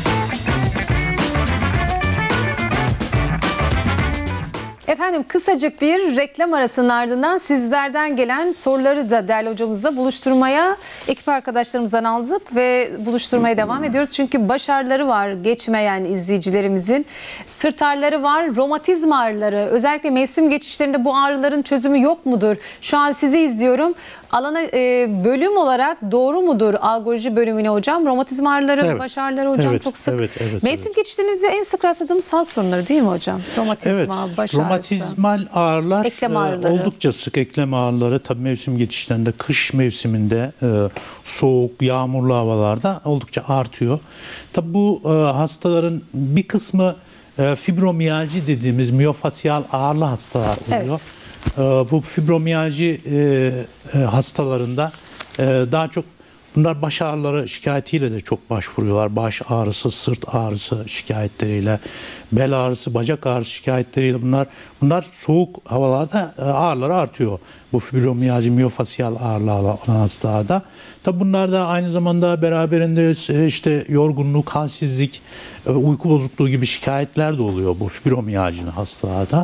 Efendim kısacık bir reklam arasının ardından sizlerden gelen soruları da değerli hocamızla buluşturmaya ekip arkadaşlarımızdan aldık ve buluşturmaya devam ediyoruz. Çünkü baş ağrıları var geçmeyen izleyicilerimizin. Sırt ağrıları var, romatizma ağrıları. Özellikle mevsim geçişlerinde bu ağrıların çözümü yok mudur? Şu an sizi izliyorum. Alana e, bölüm olarak doğru mudur algoloji bölümüne hocam? Romatizma ağrıları, Evet. baş ağrıları hocam Evet, çok sık. evet, evet, mevsim evet. geçişlerinde en sık rastladığımız sağlık sorunları değil mi hocam? Romatizma, Evet, baş ağrısı. romatizmal ağrılar Eklem e, ağrıları. oldukça sık. Eklem ağrıları tabii mevsim geçişlerinde, kış mevsiminde, e, soğuk, yağmurlu havalarda oldukça artıyor. Tabii bu e, hastaların bir kısmı e, fibromiyalji dediğimiz miyofasyal ağrılı hastalar oluyor. Evet. E, bu fibromiyalji e, e, hastalarında e, daha çok bunlar baş ağrıları şikayetiyle de çok başvuruyorlar. Baş ağrısı, sırt ağrısı şikayetleriyle, bel ağrısı, bacak ağrısı şikayetleriyle bunlar bunlar soğuk havalarda e, ağrıları artıyor. Bu fibromiyalji, miyofasyal ağrılı olan hastalarda. Tabi bunlar da aynı zamanda beraberinde e, işte yorgunluk, halsizlik, e, uyku bozukluğu gibi şikayetler de oluyor bu fibromiyalji hastalarda.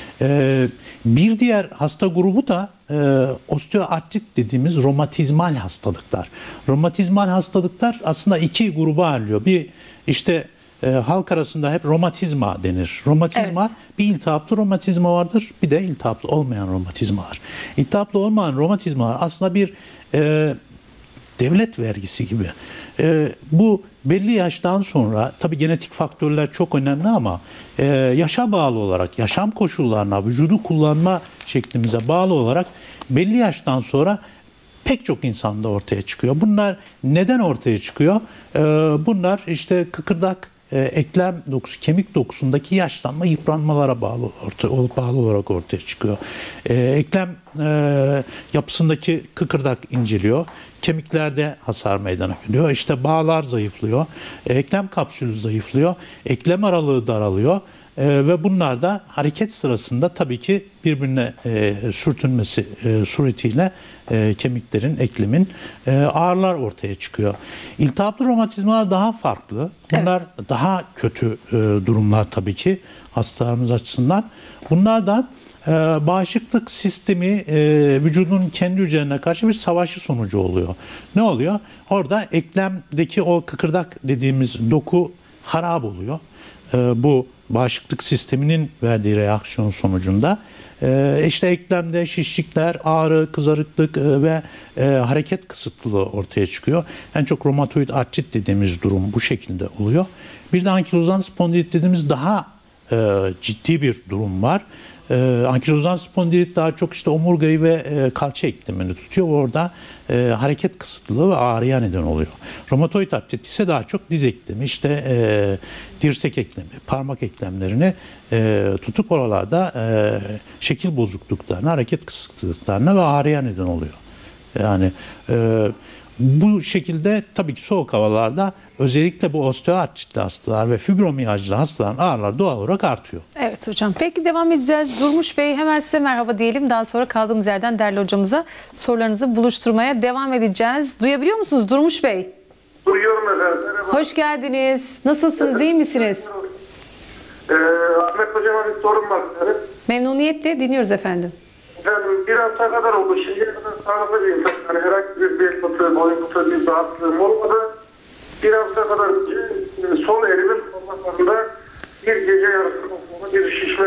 E, bir diğer hasta grubu da e, osteoartrit dediğimiz romatizmal hastalıklar. Romatizmal hastalıklar aslında iki gruba ayrılıyor. Bir işte e, halk arasında hep romatizma denir. Romatizma Evet. bir iltihaplı romatizma vardır, bir de iltihaplı olmayan romatizma var. İltihaplı olmayan romatizma aslında bir e, devlet vergisi gibi. E, bu belli yaştan sonra tabii genetik faktörler çok önemli ama e, yaşa bağlı olarak, yaşam koşullarına, vücudu kullanma şeklimize bağlı olarak belli yaştan sonra pek çok insanda ortaya çıkıyor. Bunlar neden ortaya çıkıyor? E, bunlar işte kıkırdak, e, eklem dokusu, kemik dokusundaki yaşlanma, yıpranmalara bağlı, orta, bağlı olarak ortaya çıkıyor. E, eklem e, yapısındaki kıkırdak inceliyor. Kemiklerde hasar meydana geliyor. İşte bağlar zayıflıyor. Eklem kapsülü zayıflıyor. Eklem aralığı daralıyor. E, ve bunlar da hareket sırasında tabii ki birbirine e, sürtünmesi e, suretiyle e, kemiklerin, eklemin e, ağrılar ortaya çıkıyor. İltihaplı romatizmalar daha farklı. Bunlar evet. daha kötü e, durumlar tabii ki hastalarımız açısından. Bunlar da e, bağışıklık sistemi e, vücudun kendi üzerine karşı bir savaşı sonucu oluyor. Ne oluyor? Orada eklemdeki o kıkırdak dediğimiz doku harap oluyor. E, bu bağışıklık sisteminin verdiği reaksiyon sonucunda e, işte eklemde şişlikler, ağrı, kızarıklık e, ve e, hareket kısıtlılığı ortaya çıkıyor. En çok romatoid artrit dediğimiz durum bu şekilde oluyor. Bir de ankilozan spondilit dediğimiz daha e, ciddi bir durum var. E, ankilozan spondilit daha çok işte omurgayı ve e, kalça eklemini tutuyor. Orada e, hareket kısıtlılığı ve ağrıya neden oluyor. Romatoid artrit ise daha çok diz eklemi, işte e, dirsek eklemi, parmak eklemlerini e, tutup oralarda e, şekil bozukluklarına, hareket kısıtlıklarına ve ağrıya neden oluyor. Yani e, bu şekilde tabii ki soğuk havalarda özellikle bu osteoartritli hastalar ve fibromiyalji hastaların ağrıları doğal olarak artıyor. Evet hocam. Peki devam edeceğiz. Durmuş Bey hemen size merhaba diyelim. Daha sonra kaldığımız yerden değerli hocamıza sorularınızı buluşturmaya devam edeceğiz. Duyabiliyor musunuz Durmuş Bey? Duyuyorum efendim. Merhaba. Hoş geldiniz. Nasılsınız? İyi misiniz? Ee, Ahmet Hocam'a bir sorum var. Efendim. Memnuniyetle dinliyoruz efendim. Efendim bir hafta kadar oldu. Şimdiye kadar sağlıklı bir insan. Yani herhangi bir bel fıtığı, boyun fıtığı bir rahatsızlığım olmadı. Bir hafta kadar önce sol elimin parmaklarında bir gece yarısında bir şişme,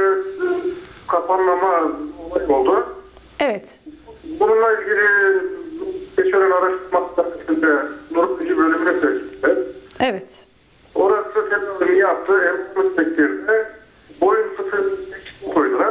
kapanlama olayı oldu. Evet. Bununla ilgili geçen araştırmalarında nöroloji bölümüne seçtiler. Evet. Orası tedavini yaptı. Emniyet sektirdi. Boyun fıtığı koydular.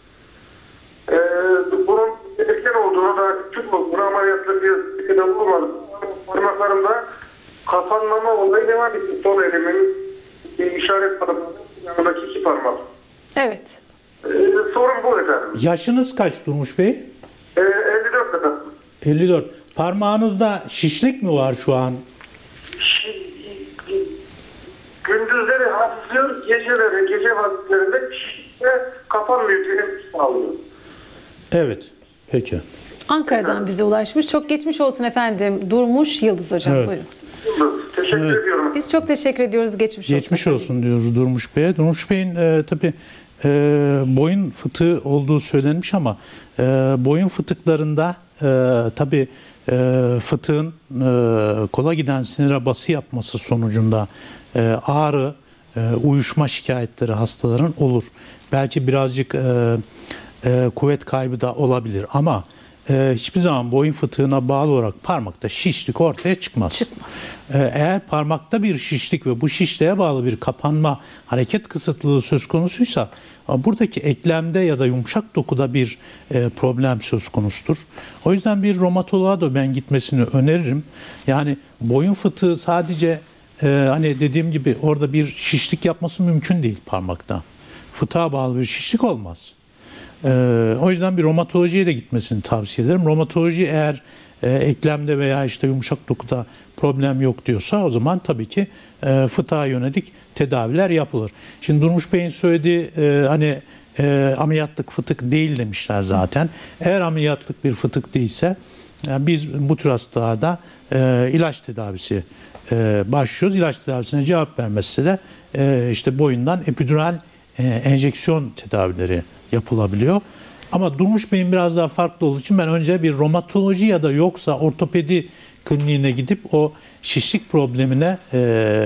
Ee, bunun erken olduğunu da küçük olduğunu ameliyatla bir tedavi bulmadım. Parmaklarımda kapanlama olayı devam etti. Sol elimin işaret parmağının yanındaki iki parmak. Evet. Ee, sorun bu efendim. Yaşınız kaç Durmuş Bey? Ee, elli dört efendim. elli dört. Parmağınızda şişlik mi var şu an? geceleri, gece vakitlerinde şişte kapanmıyor, benim sağlıyor. Evet. Peki. Ankara'dan bize ulaşmış. Çok geçmiş olsun efendim. Durmuş Yıldız hocam. Evet. Buyurun. Teşekkür Evet. ediyorum. Biz çok teşekkür ediyoruz. Geçmiş, Geçmiş olsun. olsun diyoruz Durmuş Bey'e. Durmuş Bey'in e, tabii e, boyun fıtığı olduğu söylenmiş ama e, boyun fıtıklarında e, tabii e, fıtığın e, kola giden sinire bası yapması sonucunda e, ağrı, e, uyuşma şikayetleri hastaların olur. Belki birazcık e, e, kuvvet kaybı da olabilir ama e, hiçbir zaman boyun fıtığına bağlı olarak parmakta şişlik ortaya çıkmaz. Çıkmaz. Ee, Eğer parmakta bir şişlik ve bu şişliğe bağlı bir kapanma, hareket kısıtlılığı söz konusuysa buradaki eklemde ya da yumuşak dokuda bir e, problem söz konusudur. O yüzden bir romatoloğa da ben gitmesini öneririm. Yani boyun fıtığı sadece e, hani dediğim gibi orada bir şişlik yapması mümkün değil parmakta. Fıtığa bağlı bir şişlik olmaz. Ee, o yüzden bir romatolojiye de gitmesini tavsiye ederim. Romatoloji eğer e, eklemde veya işte yumuşak dokuda problem yok diyorsa o zaman tabii ki e, fıtığa yönelik tedaviler yapılır. Şimdi Durmuş Bey'in söylediği e, hani e, ameliyatlık fıtık değil demişler zaten. Eğer ameliyatlık bir fıtık değilse yani biz bu tür hastalarda e, ilaç tedavisi e, başlıyoruz. İlaç tedavisine cevap vermezse de e, işte boyundan epidural e, enjeksiyon tedavileri yapılabiliyor. Ama Durmuş Bey'in biraz daha farklı olduğu için ben önce bir romatoloji ya da yoksa ortopedi kliniğine gidip o şişlik problemine e,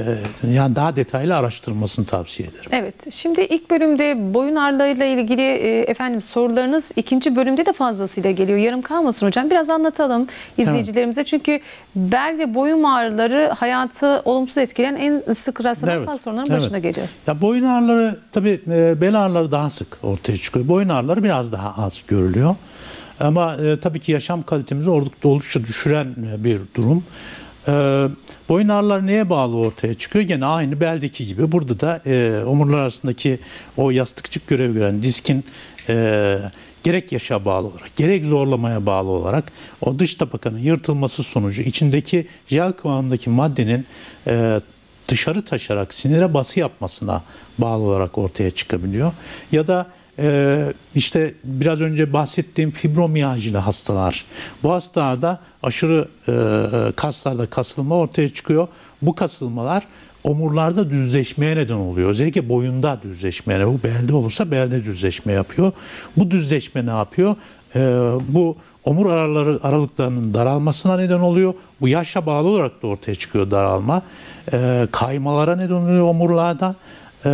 yani daha detaylı araştırılmasını tavsiye ederim. Evet. Şimdi ilk bölümde boyun ağrılarıyla ilgili e, efendim sorularınız ikinci bölümde de fazlasıyla geliyor. Yarım kalmasın hocam. Biraz anlatalım izleyicilerimize. Çünkü bel ve boyun ağrıları hayatı olumsuz etkileyen en sık rastlanan Evet, sağlık sorunların evet. başına geliyor. Ya boyun ağrıları tabii e, bel ağrıları daha sık ortaya çıkıyor. Boyun ağrıları biraz daha az görülüyor. Ama e, tabii ki yaşam kalitemizi oldukça, oldukça düşüren bir durum. E, boyun ağrıları neye bağlı ortaya çıkıyor? Gene aynı beldeki gibi. Burada da e, omurlar arasındaki o yastıkçık görev gören diskin e, gerek yaşa bağlı olarak, gerek zorlamaya bağlı olarak o dış tabakanın yırtılması sonucu içindeki jel kıvamındaki maddenin e, dışarı taşarak sinire bası yapmasına bağlı olarak ortaya çıkabiliyor. Ya da Ee, işte biraz önce bahsettiğim fibromiyajili hastalar. Bu hastalarda aşırı e, kaslarda kasılma ortaya çıkıyor. Bu kasılmalar omurlarda düzleşmeye neden oluyor. Özellikle boyunda düzleşmeye. Bu belde olursa belde düzleşme yapıyor. Bu düzleşme ne yapıyor? Ee, bu omur araları, aralıklarının daralmasına neden oluyor. Bu yaşa bağlı olarak da ortaya çıkıyor daralma. Ee, kaymalara neden oluyor omurlarda. Ee,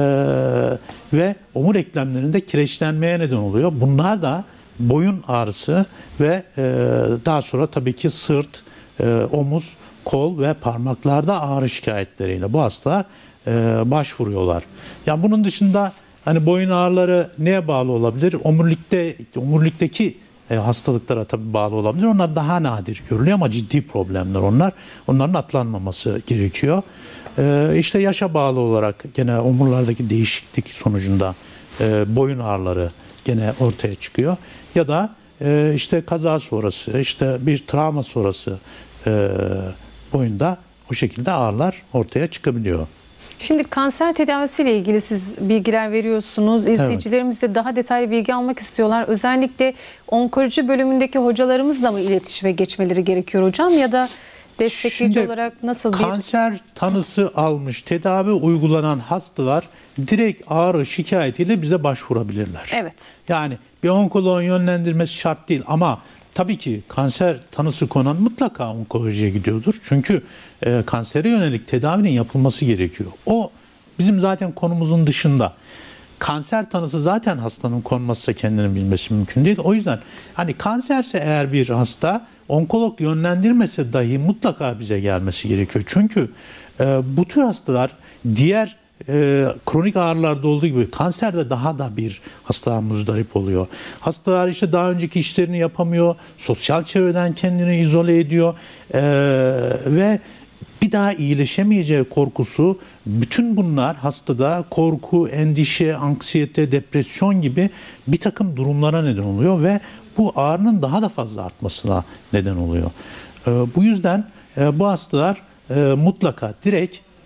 ve omur eklemlerinde kireçlenmeye neden oluyor. Bunlar da boyun ağrısı ve e, daha sonra tabii ki sırt, e, omuz, kol ve parmaklarda ağrı şikayetleriyle bu hastalar e, başvuruyorlar. Yani bunun dışında hani boyun ağrıları neye bağlı olabilir? Omurilikte, omurilikteki e, hastalıklara tabii bağlı olabilir. Onlar daha nadir görülüyor ama ciddi problemler onlar. Onların atlanmaması gerekiyor. Ee, işte yaşa bağlı olarak gene omurlardaki değişiklik sonucunda e, boyun ağrıları gene ortaya çıkıyor. Ya da e, işte kaza sonrası, işte bir travma sonrası e, boyunda o şekilde ağrılar ortaya çıkabiliyor. Şimdi kanser tedavisiyle ilgili siz bilgiler veriyorsunuz. İzleyicilerimiz de daha detaylı bilgi almak istiyorlar. Özellikle onkoloji bölümündeki hocalarımızla mı iletişime geçmeleri gerekiyor hocam ya da destekleyici Şimdi, olarak nasıl bir... Kanser tanısı almış, tedavi uygulanan hastalar direkt ağrı şikayetiyle bize başvurabilirler. Evet. Yani bir onkoloğun yönlendirmesi şart değil ama tabii ki kanser tanısı konan mutlaka onkolojiye gidiyordur. Çünkü e, kansere yönelik tedavinin yapılması gerekiyor. O bizim zaten konumuzun dışında. Kanser tanısı zaten hastanın konması kendini bilmesi mümkün değil. O yüzden hani kanserse eğer bir hasta onkolog yönlendirmese dahi mutlaka bize gelmesi gerekiyor. Çünkü e, bu tür hastalar diğer e, kronik ağrılarda olduğu gibi kanserde daha da bir hastalığa muzdarip oluyor. Hastalar işte daha önceki işlerini yapamıyor, sosyal çevreden kendini izole ediyor e, ve bir daha iyileşemeyeceği korkusu, bütün bunlar hastada korku, endişe, anksiyete, depresyon gibi bir takım durumlara neden oluyor ve bu ağrının daha da fazla artmasına neden oluyor. Bu yüzden bu hastalar mutlaka direkt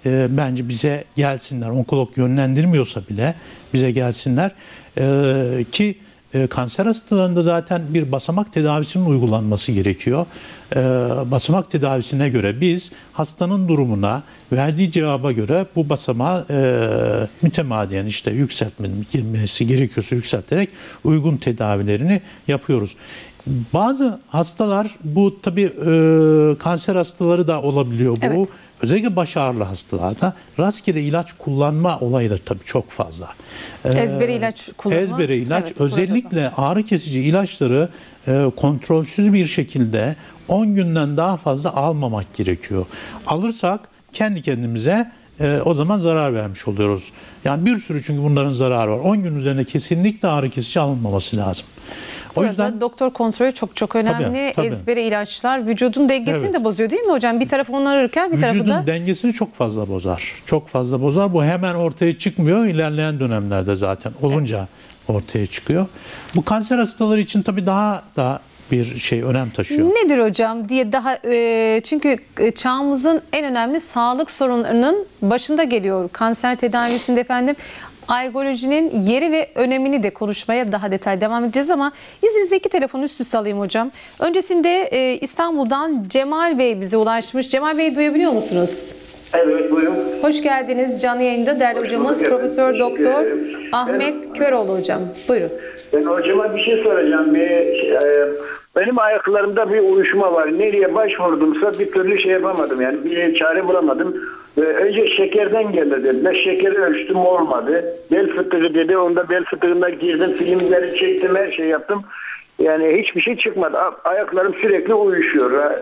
e, bence bize gelsinler. Onkolog yönlendirmiyorsa bile bize gelsinler. E, ki e, kanser hastalarında zaten bir basamak tedavisinin uygulanması gerekiyor. E, basamak tedavisine göre biz hastanın durumuna, verdiği cevaba göre bu basamağı e, mütemadiyen işte yükseltmesi gerekiyorsa yükselterek uygun tedavilerini yapıyoruz. Bazı hastalar, bu tabii e, kanser hastaları da olabiliyor bu. Evet. Özellikle baş ağrılı hastalarda rastgele ilaç kullanma olayı da tabii çok fazla. Ee, Ezbere ilaç kullanma. Ezbere ilaç, Evet, özellikle ağrı kesici ilaçları e, kontrolsüz bir şekilde on günden daha fazla almamak gerekiyor. Alırsak kendi kendimize e, o zaman zarar vermiş oluyoruz. Yani bir sürü, çünkü bunların zararı var. on gün üzerine kesinlikle ağrı kesici alınmaması lazım. O Burada yüzden doktor kontrolü çok çok önemli. Tabii, tabii. Ezbere ilaçlar vücudun dengesini Evet. de bozuyor değil mi hocam? Bir tarafı onarırken bir tarafı vücudun da... dengesini çok fazla bozar. Çok fazla bozar. Bu hemen ortaya çıkmıyor. İlerleyen dönemlerde zaten olunca ortaya çıkıyor. Bu kanser hastaları için tabii daha da bir şey önem taşıyor. Nedir hocam diye daha e, çünkü çağımızın en önemli sağlık sorunlarının başında geliyor. Kanser tedavisinde efendim aygolojinin yeri ve önemini de konuşmaya daha detaylı devam edeceğiz ama izninizle iki telefonu üst üste alayım hocam. Öncesinde e, İstanbul'dan Cemal Bey bize ulaşmış. Cemal Bey, duyabiliyor musunuz? Evet, buyurun. Hoş geldiniz canlı yayında değerli Hoş hocamız bulduk Profesör efendim. Doktor Teşekkür ederim. Ahmet Ben- Köroğlu hocam. Buyurun. Ben hocama bir şey soracağım. Bir, e, benim ayaklarımda bir uyuşma var. Nereye başvurdumsa bir türlü şey yapamadım. Yani bir çare bulamadım. Ve önce şekerden geldi dediler. Şekeri ölçtüm, olmadı. Bel fıtığı dedi. Onda bel fıtığına girdim. Filmleri çektim, her şey yaptım. Yani hiçbir şey çıkmadı. A- Ayaklarım sürekli uyuşuyor. Ha.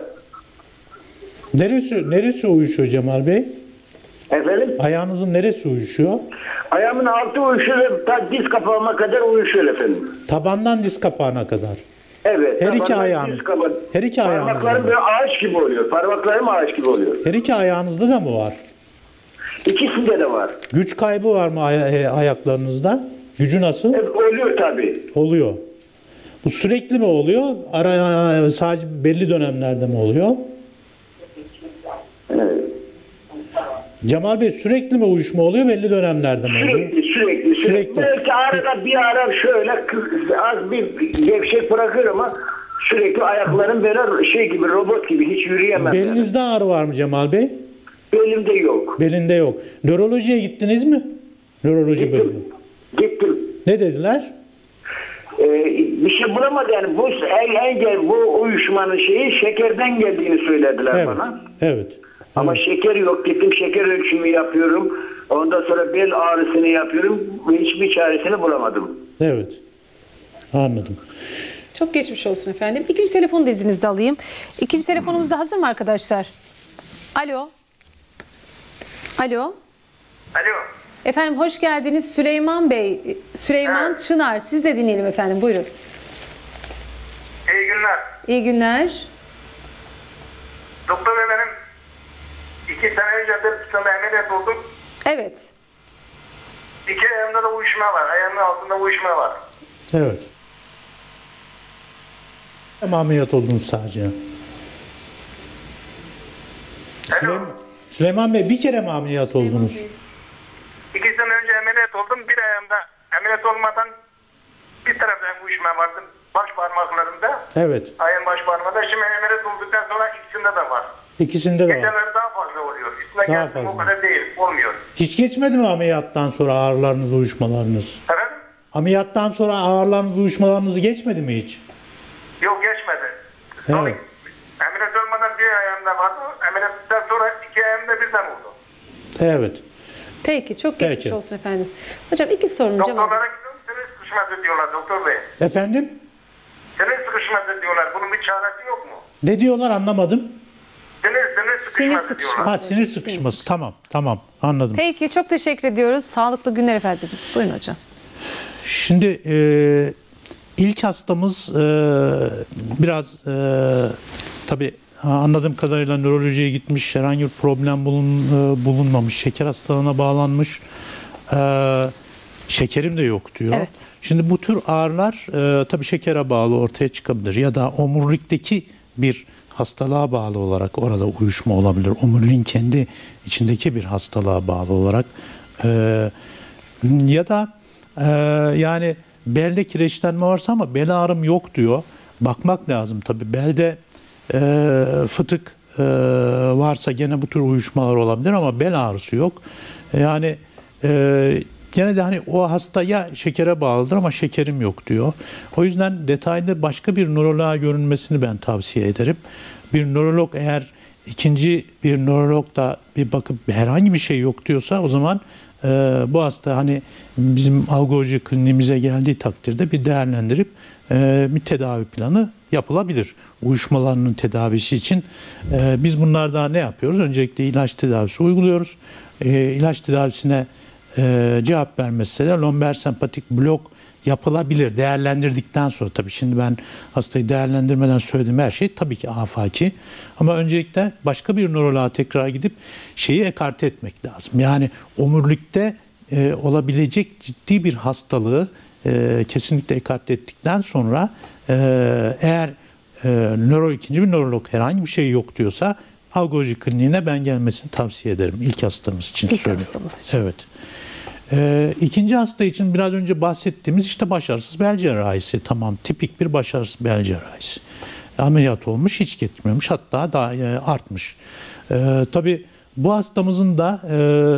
Neresi, neresi uyuşuyor Cemal Bey? Efendim? Ayağınızın neresi uyuşuyor? Ayağımın altı uyuşuyor. Ta diz kapağıma kadar uyuşuyor efendim. Tabandan diz kapağına kadar. Evet. Her iki tabandan ayağın- diz kapağı- her iki ayağınız Parmaklarım mı? böyle ağaç gibi oluyor. Parmaklarım ağaç gibi oluyor. Her iki ayağınızda da mı var? İkisinde de var. Güç kaybı var mı ay- e, ayaklarınızda? Gücü nasıl? Hep oluyor tabii. Oluyor. Bu sürekli mi oluyor? Ara sadece belli dönemlerde mi oluyor? Evet. Cemal Bey, sürekli mi uyuşma oluyor, belli dönemlerde mi oluyor? Sürekli, sürekli, sürekli. Sürekli. Belki arada bir ara şöyle kı- az bir gevşek bırakır ama sürekli ayaklarım böyle şey gibi, robot gibi, hiç yürüyemem. yani. Belinizde ağrı var mı Cemal Bey? Belimde yok. Belinde yok. Nörolojiye gittiniz mi? Nöroloji bölümü. Gittim. Gittim. Ne dediler? Ee, bir şey bulamadı yani. Bu en, en bu uyuşmanın şeyi şekerden geldiğini söylediler Evet. bana. Evet. Ama şeker yok. Gittim, şeker ölçümü yapıyorum. Ondan sonra bel ağrısını yapıyorum. Hiçbir çaresini bulamadım. Evet. Anladım. Çok geçmiş olsun efendim. İkinci telefonu da izninizle alayım. İkinci telefonumuz da hazır mı arkadaşlar? Alo. Alo. Alo. Efendim hoş geldiniz Süleyman Bey. Süleyman Evet. Çınar. Siz de dinleyelim efendim. Buyurun. İyi günler. İyi günler. Doktor bey, benim iki sene önce bir sene ameliyat oldum. Evet. İki ayağımda da uyuşma var. Ayağımın altında uyuşma var. Evet. Hem ameliyat oldunuz sadece. Alo. Süleyman, Süleyman Bey, bir kere mi ameliyat oldunuz? İki sene önce ameliyat oldum. Bir ayağımda ameliyat olmadan bir taraftan uyuşma vardı. Baş parmaklarımda. Evet. Ayağın baş parmağında. Şimdi ameliyat olduktan sonra ikisinde de var. İkisinde de var. Geceleri daha fazla oluyor. Üstüne Daha geldim o fazla. kadar değil. Olmuyor. Hiç geçmedi mi ameliyattan sonra ağrılarınız, uyuşmalarınız? Efendim? Ameliyattan sonra ağrılarınız, uyuşmalarınız geçmedi mi hiç? Yok, geçmedi. Sonra Evet. ameliyat olmadan bir ayağımda vardı. Ameliyattan sonra iki ayağımda birden oldu. Evet. Peki çok geçmiş Peki. olsun efendim. Hocam iki sorunun cevabı. Doktorlara gidiyorum. Sinir sıkışması diyorlar doktor bey. Efendim? Sinir sıkışması diyorlar. Bunun bir çaresi yok mu? Ne diyorlar, anlamadım. Sinir, sinir sıkışması sıkışması. diyorlar. Ha, sinir sıkışması. Tamam, tamam. Anladım. Peki çok teşekkür ediyoruz. Sağlıklı günler efendim. Buyurun hocam. Şimdi e, ilk hastamız e, biraz e, tabii anladığım kadarıyla nörolojiye gitmiş, herhangi bir problem bulun, e, bulunmamış, şeker hastalığına bağlanmış, e, şekerim de yok diyor. Evet. Şimdi bu tür ağrılar e, tabii şekere bağlı ortaya çıkabilir ya da omurilikteki bir hastalığa bağlı olarak orada uyuşma olabilir. Omuriliğin kendi içindeki bir hastalığa bağlı olarak e, ya da e, yani belde kireçlenme varsa ama bel ağrım yok diyor. Bakmak lazım tabii. Belde e, fıtık e, varsa gene bu tür uyuşmalar olabilir ama bel ağrısı yok. Yani e, gene de hani o hasta ya şekere bağlıdır ama şekerim yok diyor. O yüzden detaylı başka bir nöroloğa görünmesini ben tavsiye ederim. Bir nörolog eğer ikinci bir nörolog da bir bakıp herhangi bir şey yok diyorsa o zaman e, bu hasta hani bizim algoloji kliniğimize geldiği takdirde bir değerlendirip e, bir tedavi planı yapılabilir. Uyuşmalarının tedavisi için e, biz bunlarda ne yapıyoruz? Öncelikle ilaç tedavisi uyguluyoruz. E, ilaç tedavisine e, cevap vermezse de lomber sempatik blok yapılabilir değerlendirdikten sonra. Tabii şimdi ben hastayı değerlendirmeden söylediğim her şey tabii ki afaki. Ama öncelikle başka bir nöroloğa tekrar gidip şeyi ekarte etmek lazım. Yani omurilikte e, olabilecek ciddi bir hastalığı e, kesinlikle ekarte ettikten sonra e, eğer e, nöro ikinci bir nörolog herhangi bir şey yok diyorsa algoloji kliniğine ben gelmesini tavsiye ederim. İlk hastamız için İlk söylüyorum. hastamız için. Evet. Ee, ikinci hasta için biraz önce bahsettiğimiz işte başarısız bel cerrahisi. Tamam, tipik bir başarısız bel cerrahisi. Ameliyat olmuş, hiç gitmiyormuş, hatta daha e, artmış. Ee, tabii bu hastamızın da e,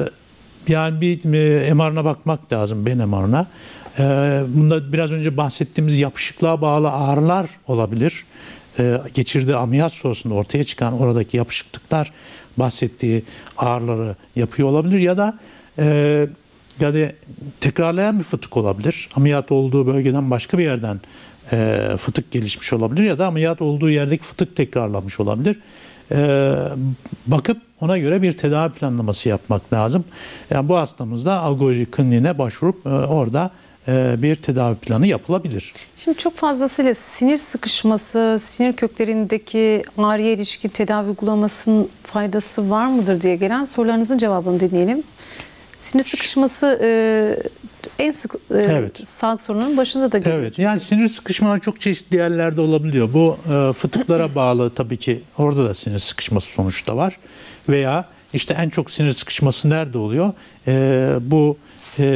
yani bir e, M R'ına bakmak lazım, ben M R'ına. Ee, bunda biraz önce bahsettiğimiz yapışıklığa bağlı ağrılar olabilir. Ee, geçirdiği ameliyat sonrasında ortaya çıkan oradaki yapışıklıklar bahsettiği ağrıları yapıyor olabilir ya da e, yani tekrarlayan bir fıtık olabilir. Ameliyat olduğu bölgeden başka bir yerden e, fıtık gelişmiş olabilir ya da ameliyat olduğu yerdeki fıtık tekrarlamış olabilir. E, bakıp ona göre bir tedavi planlaması yapmak lazım. Yani bu hastamızda algoloji kliniğine başvurup e, orada e, bir tedavi planı yapılabilir. Şimdi çok fazlasıyla sinir sıkışması, sinir köklerindeki ağrıya ilişkin tedavi uygulamasının faydası var mıdır diye gelen sorularınızın cevabını dinleyelim. Sinir sıkışması e, en sık e, Evet. sağlık sorununun başında da geliyor. Evet, yani sinir sıkışmaları çok çeşitli yerlerde olabiliyor. Bu e, fıtıklara bağlı tabii ki, orada da sinir sıkışması sonuçta var. Veya işte en çok sinir sıkışması nerede oluyor? E, bu e,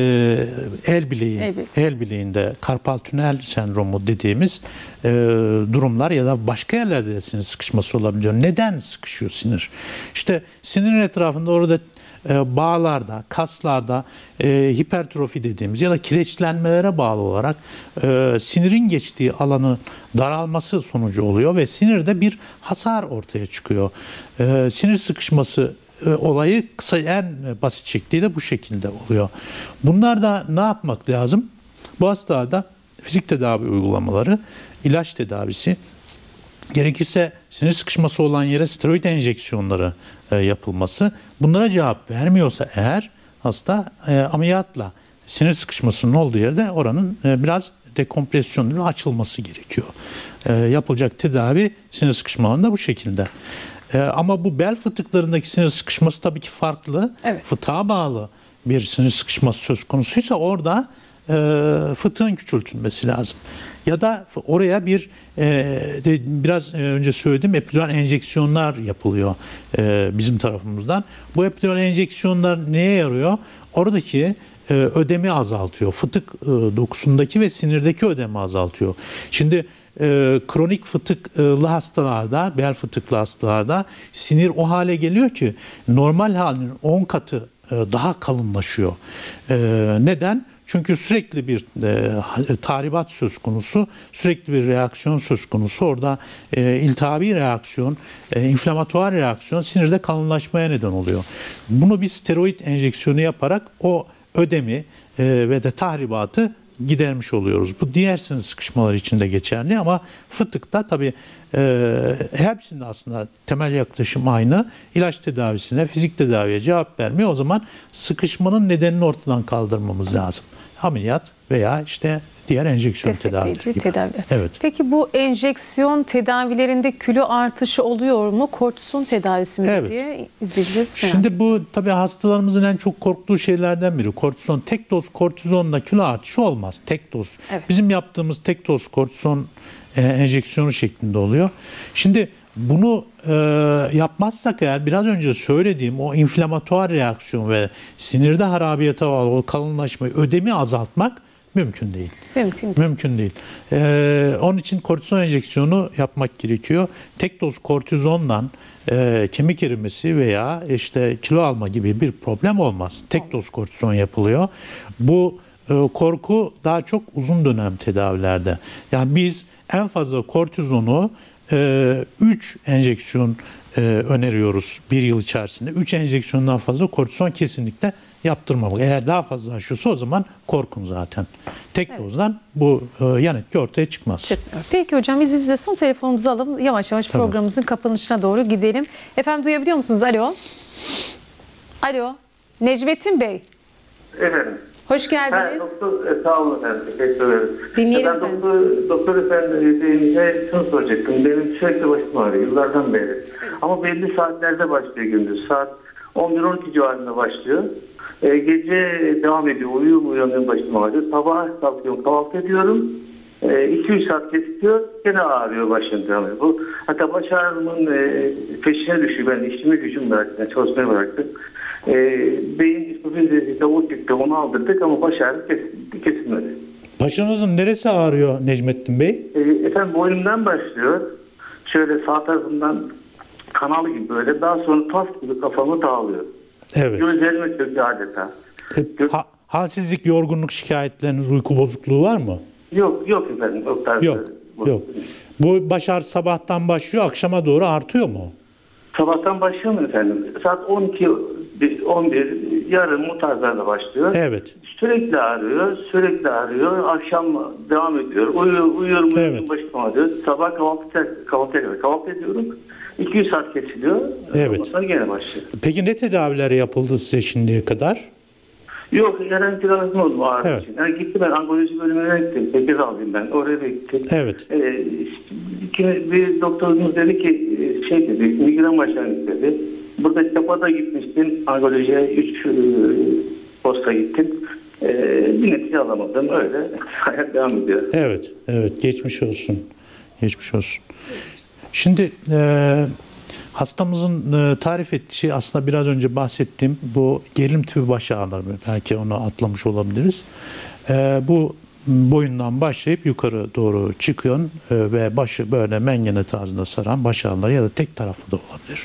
el bileği, El bileği. el bileğinde karpal tünel sendromu dediğimiz e, durumlar ya da başka yerlerde de sinir sıkışması olabiliyor. Neden sıkışıyor sinir? İşte sinirin etrafında orada e, bağlarda, kaslarda e, hipertrofi dediğimiz ya da kireçlenmelere bağlı olarak e, sinirin geçtiği alanın daralması sonucu oluyor ve sinirde bir hasar ortaya çıkıyor. E, sinir sıkışması e, olayı kısa, en basit şekliyle bu şekilde oluyor. Bunlarda ne yapmak lazım? Bu hastalarda fizik tedavi uygulamaları, ilaç tedavisi, gerekirse sinir sıkışması olan yere steroid enjeksiyonları e, yapılması. Bunlara cevap vermiyorsa eğer hasta e, ameliyatla sinir sıkışmasının olduğu yerde oranın e, biraz dekompresyonlu açılması gerekiyor. E, yapılacak tedavi sinir sıkışmalarında bu şekilde. E, ama bu bel fıtıklarındaki sinir sıkışması tabii ki farklı. Evet. Fıtığa bağlı bir sinir sıkışması söz konusuysa orada e, fıtığın küçültülmesi lazım. Ya da oraya bir e, de biraz önce söylediğim epidural enjeksiyonlar yapılıyor e, bizim tarafımızdan. Bu epidural enjeksiyonlar neye yarıyor? Oradaki e, ödemi azaltıyor. Fıtık e, dokusundaki ve sinirdeki ödemi azaltıyor. Şimdi e, kronik fıtıklı hastalarda, bel fıtıklı hastalarda sinir o hale geliyor ki normal halinin on katı e, daha kalınlaşıyor. E, neden? Çünkü sürekli bir e, tahribat söz konusu, sürekli bir reaksiyon söz konusu. Orada e, iltihabi reaksiyon, e, inflamatuar reaksiyon sinirde kalınlaşmaya neden oluyor. Bunu bir steroid enjeksiyonu yaparak o ödemi e, ve de tahribatı gidermiş oluyoruz. Bu diğer sinir sıkışmalar için de geçerli ama fıtıkta tabii e, hepsinde aslında temel yaklaşım aynı. İlaç tedavisine, fizik tedaviye cevap vermiyor. O zaman sıkışmanın nedenini ortadan kaldırmamız lazım. Ameliyat veya işte diğer enjeksiyon tedavileri Destekleyici gibi. tedaviler. Evet. Peki bu enjeksiyon tedavilerinde kilo artışı oluyor mu? Kortizon tedavisi mi Evet. diye izleyicilerimiz merak Şimdi bu tabii hastalarımızın en çok korktuğu şeylerden biri. Kortizon, tek doz kortizonla kilo artışı olmaz. Tek doz. Evet. Bizim yaptığımız tek doz kortizon e, enjeksiyonu şeklinde oluyor. Şimdi bunu e, yapmazsak eğer biraz önce söylediğim o inflamatuar reaksiyon ve sinirde harabiyete bağlı o kalınlaşmayı, ödemi azaltmak mümkün değil. Mümkün değil. Mümkün değil. Ee, onun için kortizon enjeksiyonu yapmak gerekiyor. Tek doz kortizonla e, kemik erimesi veya işte kilo alma gibi bir problem olmaz. Tek doz kortizon yapılıyor. Bu e, korku daha çok uzun dönem tedavilerde. Yani biz en fazla kortizonu üç e, enjeksiyon e, öneriyoruz bir yıl içerisinde. üç enjeksiyondan fazla kortizon kesinlikle yaptırmamak. Eğer daha fazla aşıyorsa o zaman korkun zaten. Tek evet. dozdan bu e, yan etki ortaya çıkmaz. Çıkmıyor. Peki hocam izninizle son telefonumuzu alalım. Yavaş yavaş Tabii. programımızın kapanışına doğru gidelim. Efendim duyabiliyor musunuz? Alo. Alo. Necmettin Bey. Efendim. Hoş geldiniz. Ha, doktor, e, sağ olun efendim. Teşekkür ederim. Dinleyelim ben efendim. Doktor, doktor efendimize şunu soracaktım. Benim sürekli başım ağrıyor yıllardan beri. Evet. Ama belli saatlerde başlıyor gündüz. Saat on bir on iki civarında başlıyor. E, gece devam ediyor. Uyuyorum uyanıyorum başım ağrıyor. Sabah kalkıyorum kahvaltı ediyorum. iki üç saat kesiyor. Gene ağrıyor başım devam ediyor. Bu, hatta baş ağrımın e, peşine düşüyor. Ben işimi gücüm bıraktım. Yani çalışmayı bıraktım. E, beyin dispofizesi davul çıktı. Onu aldırdık ama baş ağrı kes, kesilmedi. Başınızın neresi ağrıyor Necmettin Bey? E, efendim boynumdan başlıyor. Şöyle sağ tarafından kanal gibi böyle. Daha sonra tas gibi kafamı dağılıyor. Evet. Gözlerime çöküyor adeta. E, ha, halsizlik, yorgunluk şikayetleriniz, uyku bozukluğu var mı? Yok, yok efendim. Yok, tarzı, yok, yok. Bu baş ağrı sabahtan başlıyor, akşama doğru artıyor mu? Sabahtan başlıyor mu efendim? Saat on iki, on bir yarın bu tarzlarda başlıyor. Evet. Sürekli ağrıyor, sürekli ağrıyor. Akşam devam ediyor. Uyuyor, uyuyorum, evet. başım ağrıyor. Sabah kahvaltı, kahvaltıya kadar kahvaltı ediyorum. iki yüz saat kesiliyor. Evet. Ondan sonra gene başlıyor. Peki ne tedaviler yapıldı size şimdiye kadar? Yok, herhangi bir tedavi oldu ağrı evet. için. Yani gitti ben onkoloji bölümüne gittim. sekiz aldım ben. Oraya da gittim. Evet. Ee, işte, bir doktorumuz dedi ki şey dedi, migren başlangıç dedi. Burada Çapa'da gitmiştim. Onkolojiye üç posta gittim. Ee, bir netice alamadım. Öyle hayat devam ediyor. Evet. Evet. Geçmiş olsun. Geçmiş olsun. Şimdi e, hastamızın e, tarif ettiği şey aslında biraz önce bahsettiğim bu gerilim tipi baş ağrıları. Belki onu atlamış olabiliriz. E, bu boyundan başlayıp yukarı doğru çıkıyor e, ve başı böyle mengene tarzında saran baş ağrıları ya da tek taraflı da olabilir.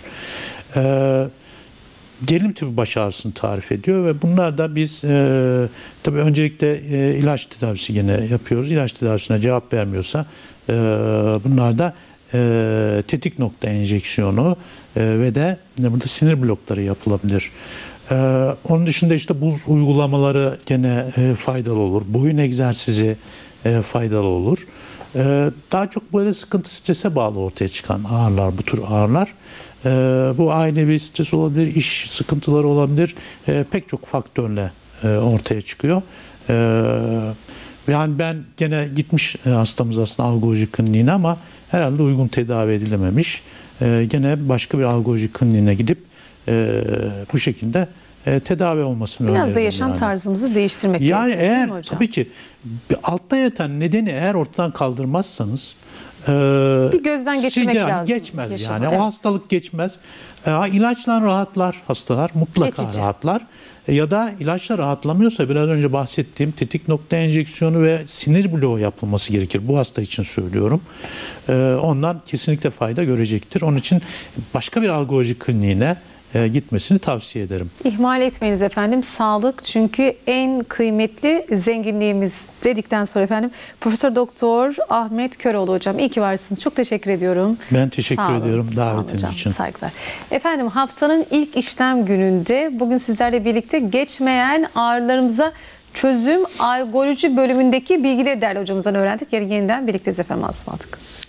E, gerilim tipi baş ağrısını tarif ediyor ve bunlar da biz e, tabii öncelikle e, ilaç tedavisi yine yapıyoruz. İlaç tedavisine cevap vermiyorsa e, bunlar da e, tetik nokta enjeksiyonu e, ve de burada sinir blokları yapılabilir. E, onun dışında işte buz uygulamaları gene e, faydalı olur. Boyun egzersizi e, faydalı olur. E, daha çok böyle sıkıntı, strese bağlı ortaya çıkan ağrılar, bu tür ağrılar. E, bu ailevi stres olabilir, iş sıkıntıları olabilir. E, pek çok faktörle e, ortaya çıkıyor. E, yani ben gene gitmiş e, hastamız aslında algoloji kliniğine ama herhalde uygun tedavi edilememiş. E, gene başka bir algoloji kliniğine gidip e, bu şekilde e, tedavi olmasını öneririm. Biraz da yaşam yani. tarzımızı değiştirmek yani gerekiyor. Yani eğer tabii ki altta yatan nedeni eğer ortadan kaldırmazsanız e, bir gözden geçirmek yani lazım. Geçmez Yaşam, yani. evet. O hastalık geçmez. E, ilaçla rahatlar hastalar. Mutlaka Geçici. rahatlar. E, ya da ilaçla rahatlamıyorsa biraz önce bahsettiğim tetik nokta enjeksiyonu ve sinir bloğu yapılması gerekir. Bu hasta için söylüyorum. E, ondan kesinlikle fayda görecektir. Onun için başka bir algoloji kliniğine gitmesini tavsiye ederim. İhmal etmeyiniz efendim. Sağlık çünkü en kıymetli zenginliğimiz dedikten sonra efendim Profesör Doktor Ahmet Köroğlu hocam iyi ki varsınız. Çok teşekkür ediyorum. Ben teşekkür sağ ediyorum olun, davetiniz hocam, için. Saygılar. Efendim haftanın ilk işlem gününde bugün sizlerle birlikte geçmeyen ağrılarımıza çözüm algoloji bölümündeki bilgileri değerli hocamızdan öğrendik. Yarın yeniden birlikteyiz efendim. Asmadık.